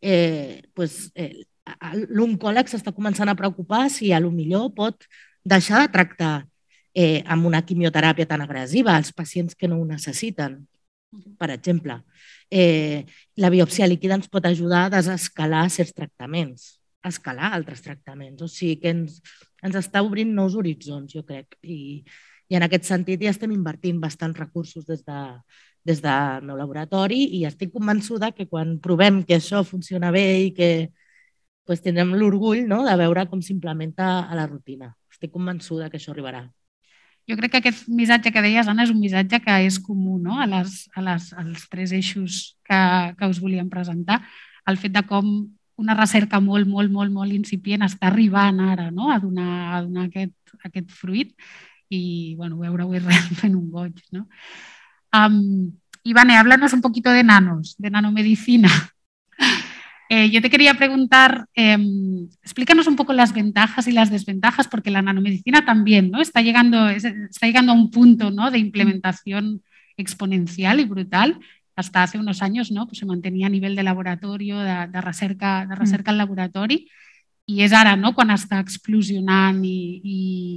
Eh, pues, eh, l'oncòleg s'està començant a preocupar si a lo millor pot deixar de tractar eh, amb una quimioteràpia tan agressiva als pacients que no ho necessiten, per exemple. Eh, la biòpsia líquida ens pot ajudar a desescalar certs tractaments, a escalar altres tractaments. O sigui que ens, ens està obrint nous horitzons, jo crec. I, i en aquest sentit ja estem invertint bastants recursos des de, des del meu laboratori i estic convençuda que quan provem que això funciona bé i que pues tindrem l'orgull no, de veure com s'implementa a la rutina. Estic convençuda que això arribarà. Jo crec que aquest missatge que deies, Anna, és un missatge que és comú no? a les, a les, als tres eixos que, que us volíem presentar. El fet de com una recerca molt, molt, molt, molt incipient està arribant ara no? a donar, a donar aquest, aquest fruit i bueno, veure-ho és realment un goig. ¿No? Um, Ivane, háblanos un poquito de nanos, de nanomedicina. Eh, yo te quería preguntar, eh, explícanos un poco las ventajas y las desventajas, porque la nanomedicina también ¿no? está, llegando, está llegando a un punto ¿no? de implementación exponencial y brutal. Hasta hace unos años ¿no? pues se mantenía a nivel de laboratorio, de, de recerca, de recerca al laboratori, i és ara no? quan està explosionant i, i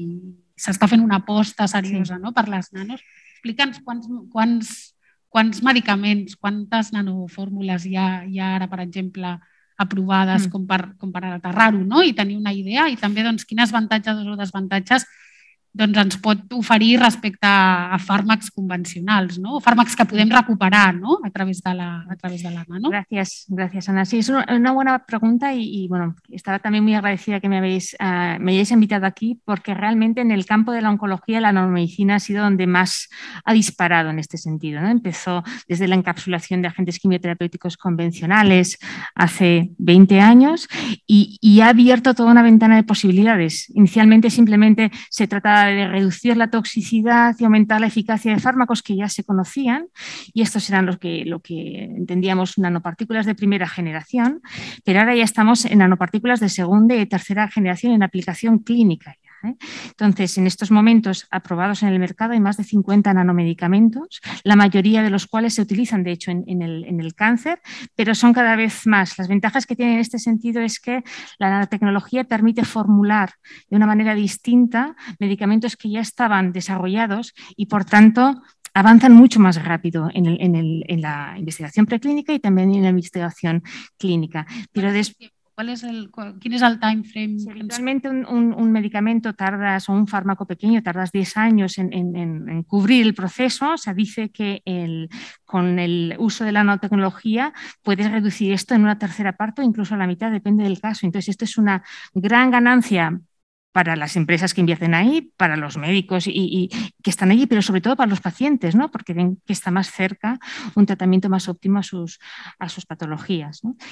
s'està fent una aposta seriosa no? per les nanos. Explica'ns quants, quants Quants medicaments, quantes nanofórmules hi ha, hi ha ara, per exemple, aprovades mm. com, per, com per aterrar-ho no? I tenir una idea i també doncs, quines avantatges o desavantatges doncs, ens pot oferir respecte a, a fármacos convencionals, ¿no? O fármacos que podem recuperar ¿no? a, través de la, a través de la nano. Gracias, gracias Ana. Sí, es una buena pregunta y, y bueno, estaba también muy agradecida que me habéis, uh, me hayáis invitado aquí porque realmente en el campo de la oncología la nanomedicina ha sido donde más ha disparado en este sentido, ¿no? Empezó desde la encapsulación de agentes quimioterapéuticos convencionales hace veinte años y, y ha abierto toda una ventana de posibilidades. Inicialmente simplemente se trataba de reducir la toxicidad y aumentar la eficacia de fármacos que ya se conocían y estos eran los que, lo que entendíamos nanopartículas de primera generación, pero ahora ya estamos en nanopartículas de segunda y tercera generación en aplicación clínica. Entonces, en estos momentos aprobados en el mercado hay más de cincuenta nanomedicamentos, la mayoría de los cuales se utilizan, de hecho, en, en, el, en el cáncer, pero son cada vez más. Las ventajas que tiene en este sentido es que la nanotecnología permite formular de una manera distinta medicamentos que ya estaban desarrollados y, por tanto, avanzan mucho más rápido en, el, en, el, en la investigación preclínica y también en la investigación clínica. Pero después... ¿Cuál es el, ¿Quién es el time frame? Si habitualmente un, un, un medicamento tardas, o un fármaco pequeño, tardas diez años en, en, en cubrir el proceso, se dice que el, con el uso de la nanotecnología puedes reducir esto en una tercera parte o incluso a la mitad, depende del caso. Entonces, esto es una gran ganancia para las empresas que invierten ahí, para los médicos y, y que están allí, pero sobre todo para los pacientes, ¿no? Porque ven que está más cerca un tratamiento más óptimo a sus, a sus patologías, ¿no?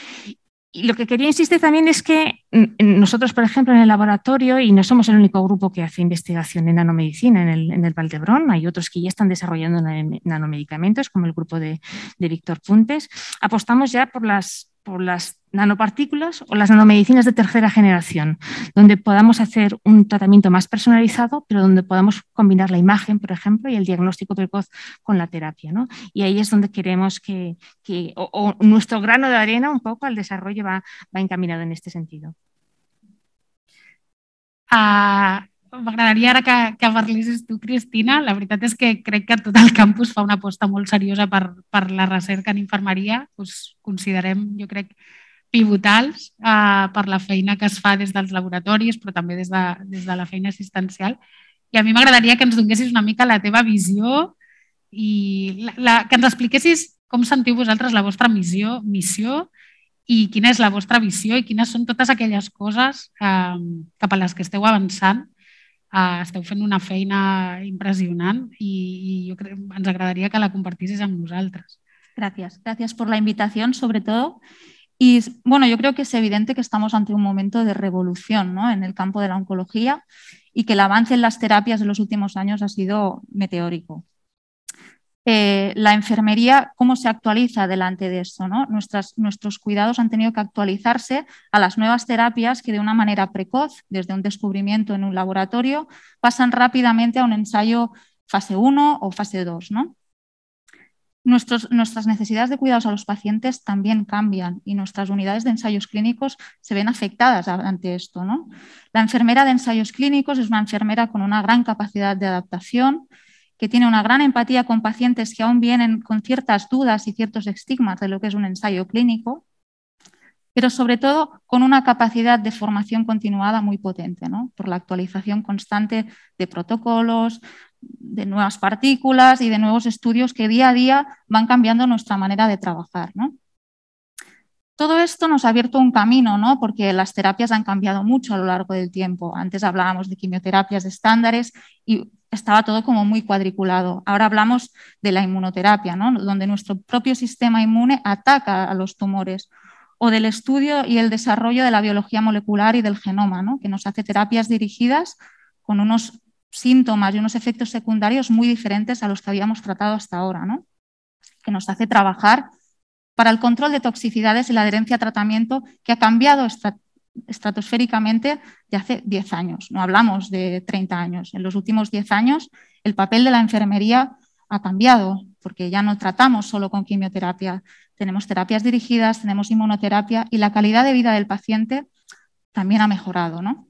Y lo que quería insistir también es que nosotros, por ejemplo, en el laboratorio, y no somos el único grupo que hace investigación en nanomedicina en el, en el Vall d'Hebron, hay otros que ya están desarrollando nanomedicamentos, como el grupo de, de Víctor Puntes, apostamos ya por las por las nanopartículas o las nanomedicinas de tercera generación, donde podamos hacer un tratamiento más personalizado, pero donde podamos combinar la imagen, por ejemplo, y el diagnóstico precoz con la terapia, ¿no? Y ahí es donde queremos que, que o, o nuestro grano de arena un poco al desarrollo va, va encaminado en este sentido. Uh, M'agradaria ara que, que parlessis tu, Cristina. La veritat és que crec que tot el campus fa una aposta molt seriosa per, per la recerca en infermeria. Us considerem, jo crec, pivotals uh, per la feina que es fa des dels laboratoris, però també des de, des de la feina assistencial. I a mi m'agradaria que ens donessis una mica la teva visió i la, la, que ens expliquessis com sentiu vosaltres la vostra missió, missió i quina és la vostra visió i quines són totes aquelles coses eh, cap a les que esteu avançant. Uh, esteu fent una feina impressionant y, y yo creo, ens agradaría que la compartieses amb nosaltres. Gracias, gracias por la invitación sobre todo. Y bueno, yo creo que es evidente que estamos ante un momento de revolución, ¿no?, en el campo de la oncología y que el avance en las terapias de los últimos años ha sido meteórico. Eh, la enfermería, ¿cómo se actualiza delante de esto, ¿no? Nuestras, nuestros cuidados han tenido que actualizarse a las nuevas terapias que de una manera precoz, desde un descubrimiento en un laboratorio, pasan rápidamente a un ensayo fase uno o fase dos, ¿no? Nuestros, nuestras necesidades de cuidados a los pacientes también cambian y nuestras unidades de ensayos clínicos se ven afectadas ante esto, ¿no? La enfermera de ensayos clínicos es una enfermera con una gran capacidad de adaptación, que tiene una gran empatía con pacientes que aún vienen con ciertas dudas y ciertos estigmas de lo que es un ensayo clínico, pero sobre todo con una capacidad de formación continuada muy potente, ¿no?, por la actualización constante de protocolos, de nuevas partículas y de nuevos estudios que día a día van cambiando nuestra manera de trabajar, ¿no? Todo esto nos ha abierto un camino, ¿no?, porque las terapias han cambiado mucho a lo largo del tiempo. Antes hablábamos de quimioterapias de estándares y estaba todo como muy cuadriculado. Ahora hablamos de la inmunoterapia, ¿no?, donde nuestro propio sistema inmune ataca a los tumores, o del estudio y el desarrollo de la biología molecular y del genoma, ¿no?, que nos hace terapias dirigidas con unos síntomas y unos efectos secundarios muy diferentes a los que habíamos tratado hasta ahora, ¿no?, que nos hace trabajar para el control de toxicidades y la adherencia a tratamiento, que ha cambiado estratosféricamente de hace diez años. No hablamos de treinta años. En los últimos diez años el papel de la enfermería ha cambiado, porque ya no tratamos solo con quimioterapia. Tenemos terapias dirigidas, tenemos inmunoterapia y la calidad de vida del paciente también ha mejorado, ¿no?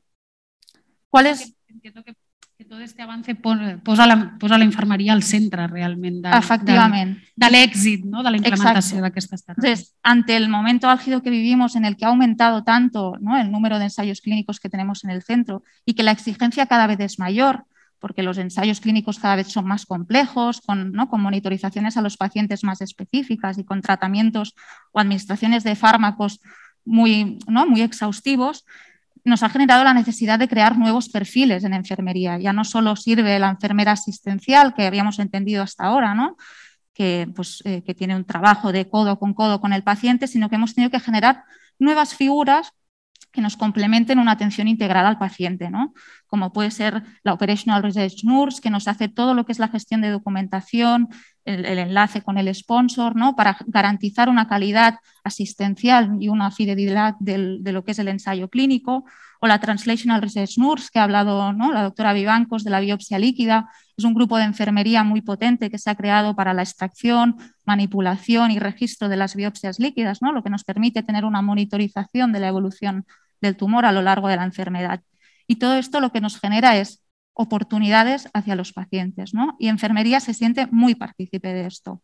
¿Cuál es? Entiendo que que tot este avance posa la, posa la infermeria al centre realment de, Efectivament. de, de l'èxit, ¿no?, de la implementació d'aquestes terapies. Entonces, ante el momento álgido que vivimos en el que ha aumentado tanto, ¿no?, el número de ensayos clínicos que tenemos en el centro y que la exigencia cada vez es mayor, porque los ensayos clínicos cada vez son más complejos, con, ¿no?, con monitorizaciones a los pacientes más específicas y con tratamientos o administraciones de fármacos muy, ¿no?, muy exhaustivos, nos ha generado la necesidad de crear nuevos perfiles en enfermería. Ya no solo sirve la enfermera asistencial que habíamos entendido hasta ahora, ¿no?, que, pues, eh, que tiene un trabajo de codo con codo con el paciente, sino que hemos tenido que generar nuevas figuras que nos complementen una atención integral al paciente, ¿no?, como puede ser la Operational Research Nurse, que nos hace todo lo que es la gestión de documentación, el, el enlace con el sponsor, ¿no?, para garantizar una calidad asistencial y una fidelidad del, de lo que es el ensayo clínico, o la Translational Research Nurse, que ha hablado, ¿no?, la doctora Vivancos, de la biopsia líquida. Es un grupo de enfermería muy potente que se ha creado para la extracción, manipulación y registro de las biopsias líquidas, ¿no?, lo que nos permite tener una monitorización de la evolución del tumor a lo largo de la enfermedad. Y todo esto lo que nos genera es oportunidades hacia los pacientes, ¿no?, y enfermería se siente muy partícipe de esto.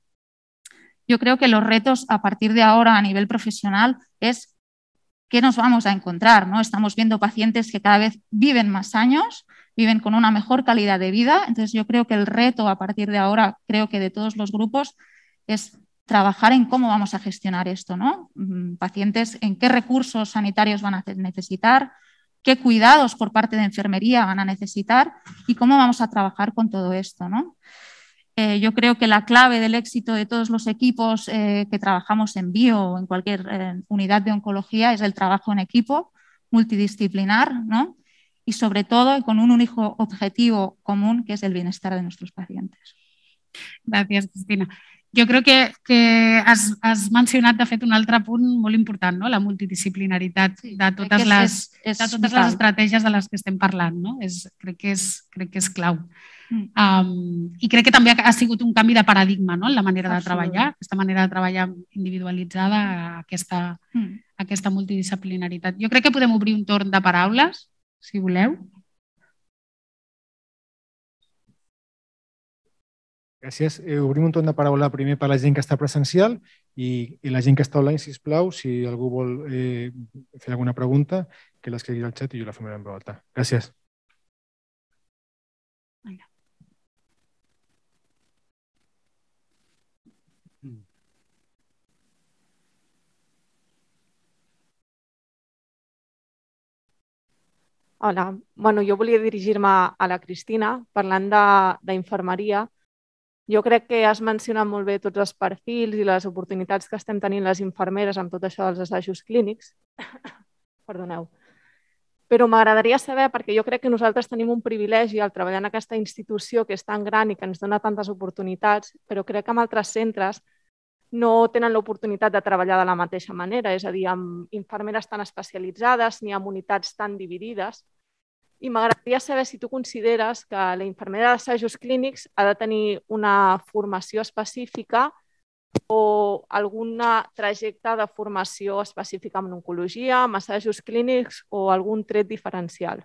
Yo creo que los retos a partir de ahora a nivel profesional es qué nos vamos a encontrar, ¿no? Estamos viendo pacientes que cada vez viven más años, viven con una mejor calidad de vida. Entonces yo creo que el reto a partir de ahora, creo que de todos los grupos, es trabajar en cómo vamos a gestionar esto, ¿no? Pacientes, en qué recursos sanitarios van a necesitar, qué cuidados por parte de enfermería van a necesitar y cómo vamos a trabajar con todo esto, ¿no? Eh, yo creo que la clave del éxito de todos los equipos eh, que trabajamos en bio o en cualquier eh, unidad de oncología es el trabajo en equipo, multidisciplinar, ¿no?, y sobre todo con un único objetivo común, que es el bienestar de nuestros pacientes. Gracias, Cristina. jo crec que, que has, has mencionat, de fet, un altre punt molt important, no? La multidisciplinaritat de totes, les, és, és de totes les estratègies de les que estem parlant. No? És, crec, que és, crec que és clau. Mm. Um, I crec que també ha sigut un canvi de paradigma, no? En la manera de treballar, aquesta manera de treballar individualitzada, aquesta, mm. aquesta multidisciplinaritat. Jo crec que podem obrir un torn de paraules, si voleu. Gràcies. Eh, obrim un torn de paraula primer per la gent que està presencial i, i la gent que està online, sisplau, si algú vol eh, fer alguna pregunta, que l'escrigui al xat i jo la faré en veu alta. Gràcies. Hola, bueno, jo volia dirigir-me a la Cristina parlant d'infermeria. Jo crec que has mencionat molt bé tots els perfils i les oportunitats que estem tenint les infermeres amb tot això dels assajos clínics. Perdoneu. Però m'agradaria saber, perquè jo crec que nosaltres tenim un privilegi al treballar en aquesta institució que és tan gran i que ens dona tantes oportunitats, però crec que en altres centres no tenen l'oportunitat de treballar de la mateixa manera, és a dir, amb infermeres tan especialitzades ni amb unitats tan dividides. I m'agradaria saber si tu consideres que la infermera d'assajos clínics ha de tenir una formació específica o alguna trajecte de formació específica en oncologia, amb assajos clínics o algun tret diferencial.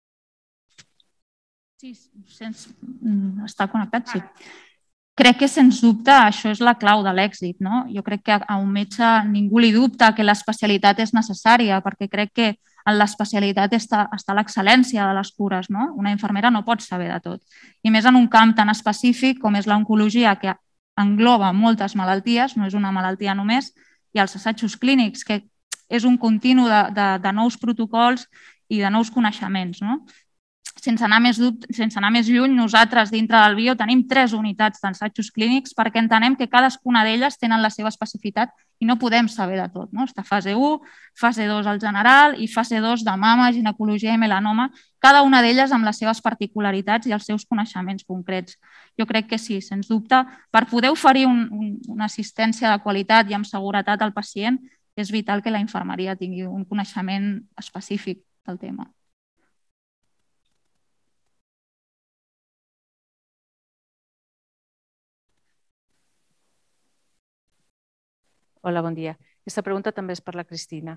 Sí, sense... està connectat, sí. Crec que, sens dubte, això és la clau de l'èxit. No? Jo crec que a un metge ningú li dubta que l'especialitat és necessària, perquè crec que en l'especialitat està, està l'excel·lència de les cures. No? Una infermera no pot saber de tot. I més en un camp tan específic com és l'oncologia, que engloba moltes malalties, no és una malaltia només, i els assajos clínics, que és un continu de, de, de nous protocols i de nous coneixements. No? Sense anar, més dubte, sense anar més lluny, nosaltres dintre del bio tenim tres unitats d'assajos clínics perquè entenem que cadascuna d'elles tenen la seva especificitat i no podem saber de tot. No? Està fase u, fase dos al general i fase dos de mama, ginecologia i melanoma, cada una d'elles amb les seves particularitats i els seus coneixements concrets. Jo crec que sí, sens dubte, per poder oferir un, un, una assistència de qualitat i amb seguretat al pacient, és vital que la infermeria tingui un coneixement específic del tema. Hola, bon dia. Aquesta pregunta també és per la Cristina.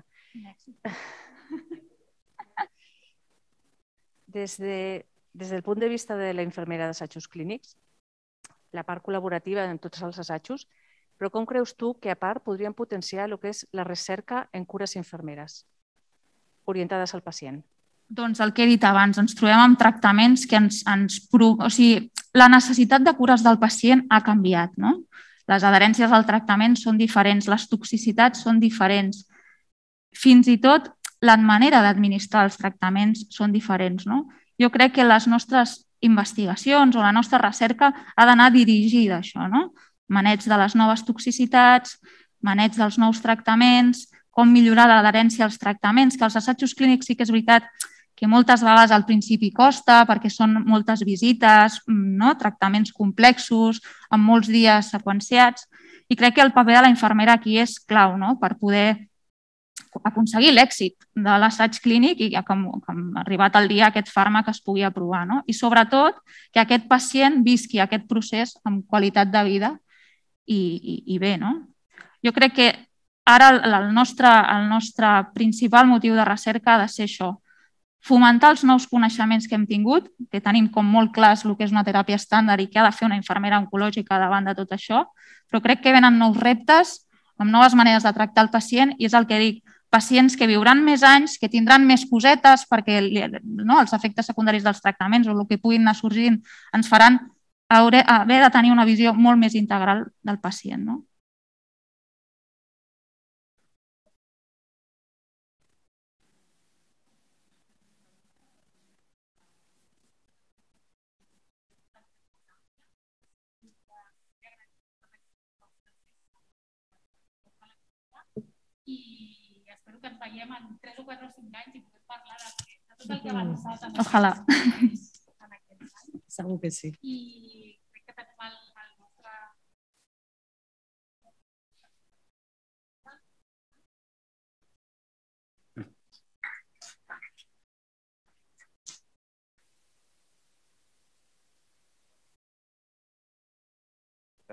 Des, de, des del punt de vista de la infermera d'assajos clínics, la part col·laborativa en tots els assajos, però com creus tu que a part podríem potenciar el que és la recerca en cures infermeres orientades al pacient? Doncs el que he dit abans, ens trobem amb tractaments que ens... ens o sigui, la necessitat de cures del pacient ha canviat, no? Les adherències al tractament són diferents, les toxicitats són diferents. Fins i tot la manera d'administrar els tractaments són diferents. No? Jo crec que les nostres investigacions o la nostra recerca ha d'anar dirigida a això. No? Maneig de les noves toxicitats, maneig dels nous tractaments, com millorar l'adherència als tractaments, que els assajos clínics sí que és veritat que moltes vegades al principi costa perquè són moltes visites, no? Tractaments complexos, amb molts dies seqüenciats, i crec que el paper de la infermera aquí és clau, no? Per poder aconseguir l'èxit de l'assaig clínic i que com, com ha arribat el dia aquest fàrmac es pugui aprovar. No? I sobretot que aquest pacient visqui aquest procés amb qualitat de vida i, i, i bé. No? Jo crec que ara el nostre, el nostre principal motiu de recerca ha de ser això, fomentar els nous coneixements que hem tingut, que tenim com molt clars el que és una teràpia estàndard i què ha de fer una infermera oncològica davant de tot això, però crec que venen nous reptes amb noves maneres de tractar el pacient i és el que dic, pacients que viuran més anys, que tindran més cosetes perquè no, els efectes secundaris dels tractaments o el que puguin anar sorgint ens faran haver, haver de tenir una visió molt més integral del pacient. No? I espero que ens veiem en tres o quatre o cinc anys i puguem parlar de, de tot el que ha avançat. Ojalà. Segur que sí. I crec que tenim el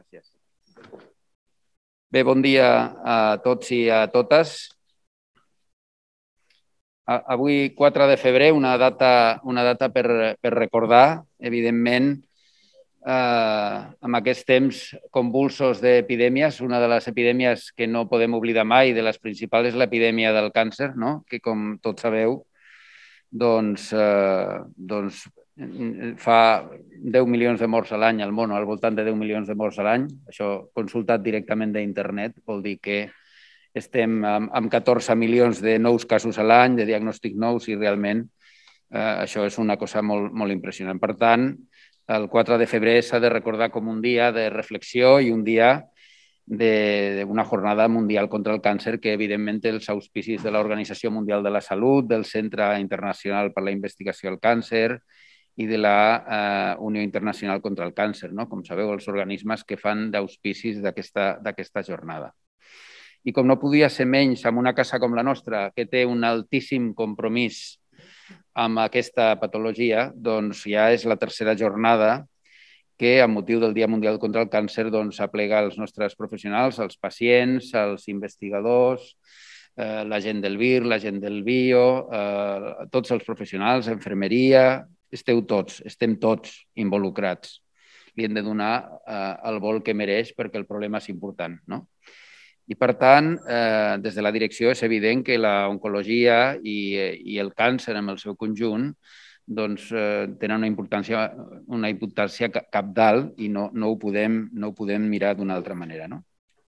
Gràcies. Bé, bon dia a tots i a totes. Avui, quatre de febrer, una data, una data per, per recordar, evidentment, eh, amb aquests temps convulsos d'epidèmies. Una de les epidèmies que no podem oblidar mai, de les principals, és l'epidèmia del càncer, no? Que, com tots sabeu, doncs, eh, doncs fa deu milions de morts a l'any al món, al voltant de deu milions de morts a l'any. Això consultat directament d'internet vol dir que estem amb catorze milions de nous casos a l'any, de diagnòstics nous, i realment eh, això és una cosa molt, molt impressionant. Per tant, el quatre de febrer s'ha de recordar com un dia de reflexió i un dia d'una jornada mundial contra el càncer que, evidentment, té els auspicis de l'Organització Mundial de la Salut, del Centre Internacional per la Investigació del Càncer i de la eh, Unió Internacional contra el Càncer, no? Com sabeu, els organismes que fan d'auspicis d'aquesta jornada. I com no podia ser menys amb una casa com la nostra, que té un altíssim compromís amb aquesta patologia, doncs ja és la tercera jornada que, amb motiu del Dia Mundial contra el Càncer, doncs aplega els nostres professionals, els pacients, els investigadors, eh, la gent del V I R, la gent del bio, eh, tots els professionals, infermeria, esteu tots, estem tots involucrats. Li hem de donar eh, el vol que mereix perquè el problema és important, no? I, per tant, eh, des de la direcció és evident que l'oncologia i, i el càncer en el seu conjunt doncs, eh, tenen una importància, una importància cabdal i no, no, ho podem, no ho podem mirar d'una altra manera, no?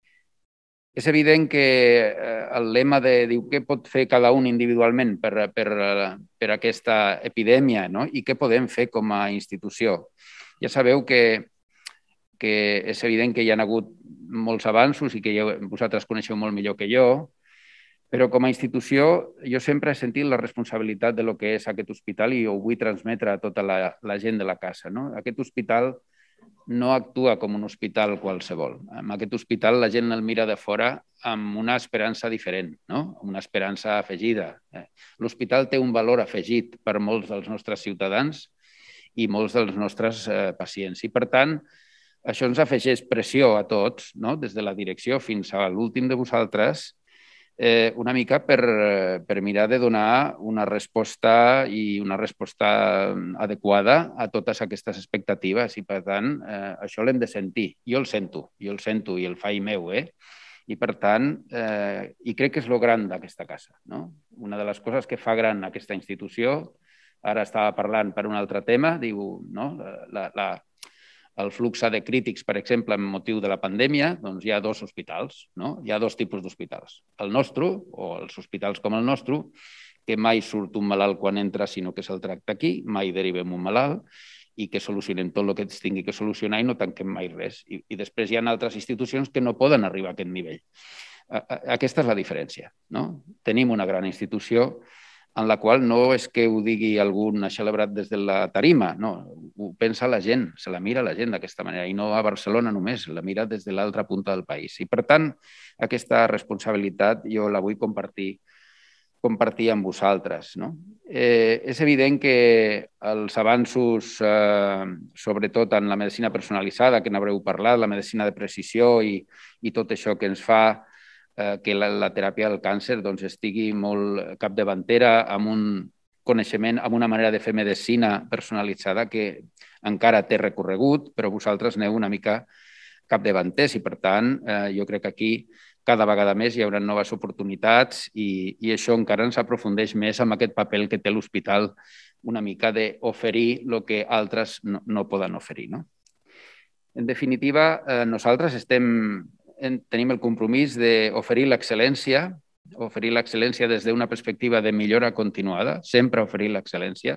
És evident que eh, el lema de diu què pot fer cada un individualment per, per, per aquesta epidèmia, no? I què podem fer com a institució. Ja sabeu que que és evident que hi ha hagut molts avanços i que vosaltres coneixeu molt millor que jo, però com a institució jo sempre he sentit la responsabilitat de lo que és aquest hospital i ho vull transmetre a tota la, la gent de la casa, no? Aquest hospital no actua com un hospital qualsevol. En aquest hospital la gent el mira de fora amb una esperança diferent, no? Una esperança afegida. L'hospital té un valor afegit per molts dels nostres ciutadans i molts dels nostres eh, pacients. I, per tant, això ens afegeix pressió a tots, no? Des de la direcció fins a l'últim de vosaltres, eh, una mica per, per mirar de donar una resposta i una resposta adequada a totes aquestes expectatives i, per tant, eh, això l'hem de sentir. Jo el sento, jo el sento i el faig meu, eh? I, per tant, eh, i crec que és lo gran d'aquesta casa, no? Una de les coses que fa gran aquesta institució, ara estava parlant per un altre tema, diu, no? La, la, el flux de crítics, per exemple, amb motiu de la pandèmia, doncs hi ha dos hospitals, no? Hi ha dos tipus d'hospitals. El nostre, o els hospitals com el nostre, que mai surt un malalt quan entra, sinó que se'l tracta aquí, mai derivem un malalt i que solucionem tot el que es tingui que solucionar i no tanquem mai res. I, i després hi ha altres institucions que no poden arribar a aquest nivell. Aquesta és la diferència, no? Tenim una gran institució en la qual no és que ho digui algú celebrat des de la tarima, no, ho pensa la gent, se la mira la gent d'aquesta manera, i no a Barcelona només, la mira des de l'altra punta del país. I, per tant, aquesta responsabilitat jo la vull compartir, compartir amb vosaltres, no? Eh, és evident que els avanços, eh, sobretot en la medicina personalitzada, que n'haureu parlat, la medicina de precisió i, i tot això que ens fa que la, la teràpia del càncer doncs, estigui molt capdavantera amb un coneixement, amb una manera de fer medicina personalitzada que encara té recorregut, però vosaltres aneu una mica capdavanters i, per tant, eh, jo crec que aquí cada vegada més hi haurà noves oportunitats i, i això encara ens aprofundeix més amb aquest paper que té l'hospital una mica d'oferir el que altres no, no poden oferir, no? En definitiva, eh, nosaltres estem tenim el compromís d'oferir l'excel·lència, oferir l'excel·lència des d'una perspectiva de millora continuada, sempre oferir l'excel·lència,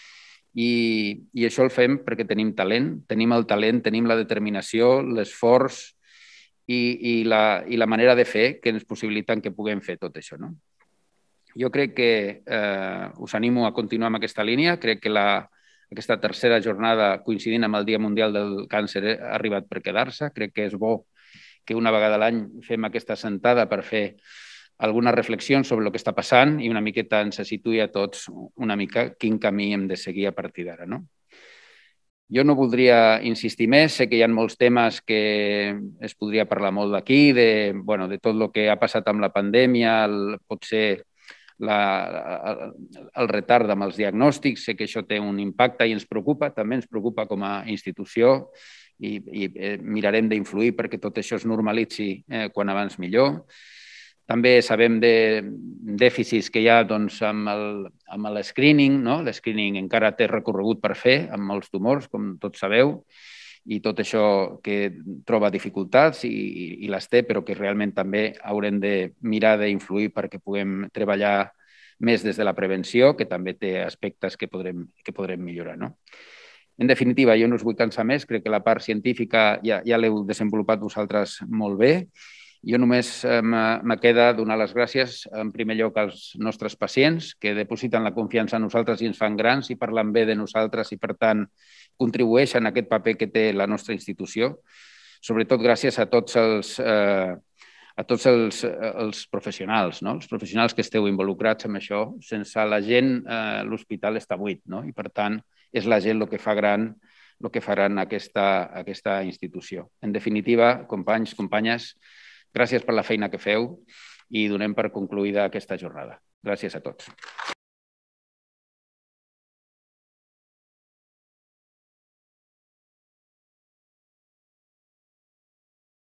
i, i això el fem perquè tenim talent, tenim el talent, tenim la determinació, l'esforç i, i, la, i la manera de fer que ens possibiliten que puguem fer tot això, no? Jo crec que eh, us animo a continuar amb aquesta línia, crec que la, aquesta tercera jornada coincidint amb el Dia Mundial del Càncer ha arribat per quedar-se, crec que és bo que una vegada a l'any fem aquesta sentada per fer algunes reflexions sobre el que està passant i una miqueta ens situï a tots una mica quin camí hem de seguir a partir d'ara, no? Jo no voldria insistir més, sé que hi ha molts temes que es podria parlar molt d'aquí, de, bueno, de tot el que ha passat amb la pandèmia, el, potser la, el, el retard amb els diagnòstics, sé que això té un impacte i ens preocupa, també ens preocupa com a institució i, i eh, mirarem d'influir perquè tot això es normalitzi eh, quan abans millor. També sabem de dèficits que hi ha doncs, amb l'escreening, no? L'escreening encara té recorregut per fer amb molts tumors, com tots sabeu, i tot això que troba dificultats i, i les té, però que realment també haurem de mirar d'influir perquè puguem treballar més des de la prevenció, que també té aspectes que podrem, que podrem millorar. No? En definitiva, jo no us vull cansar més, crec que la part científica ja, ja l'heu desenvolupat vosaltres molt bé. Jo només me queda donar les gràcies en primer lloc als nostres pacients que depositen la confiança en nosaltres i ens fan grans i parlen bé de nosaltres i per tant contribueixen a aquest paper que té la nostra institució. Sobretot gràcies a tots els, eh, a tots els, els professionals, no? Els professionals que esteu involucrats en això. Sense la gent eh, l'hospital està buit, no? I per tant és la gent el que fa gran el que faran aquesta, aquesta institució. En definitiva, companys, companyes, gràcies per la feina que feu i donem per concluïda aquesta jornada. Gràcies a tots.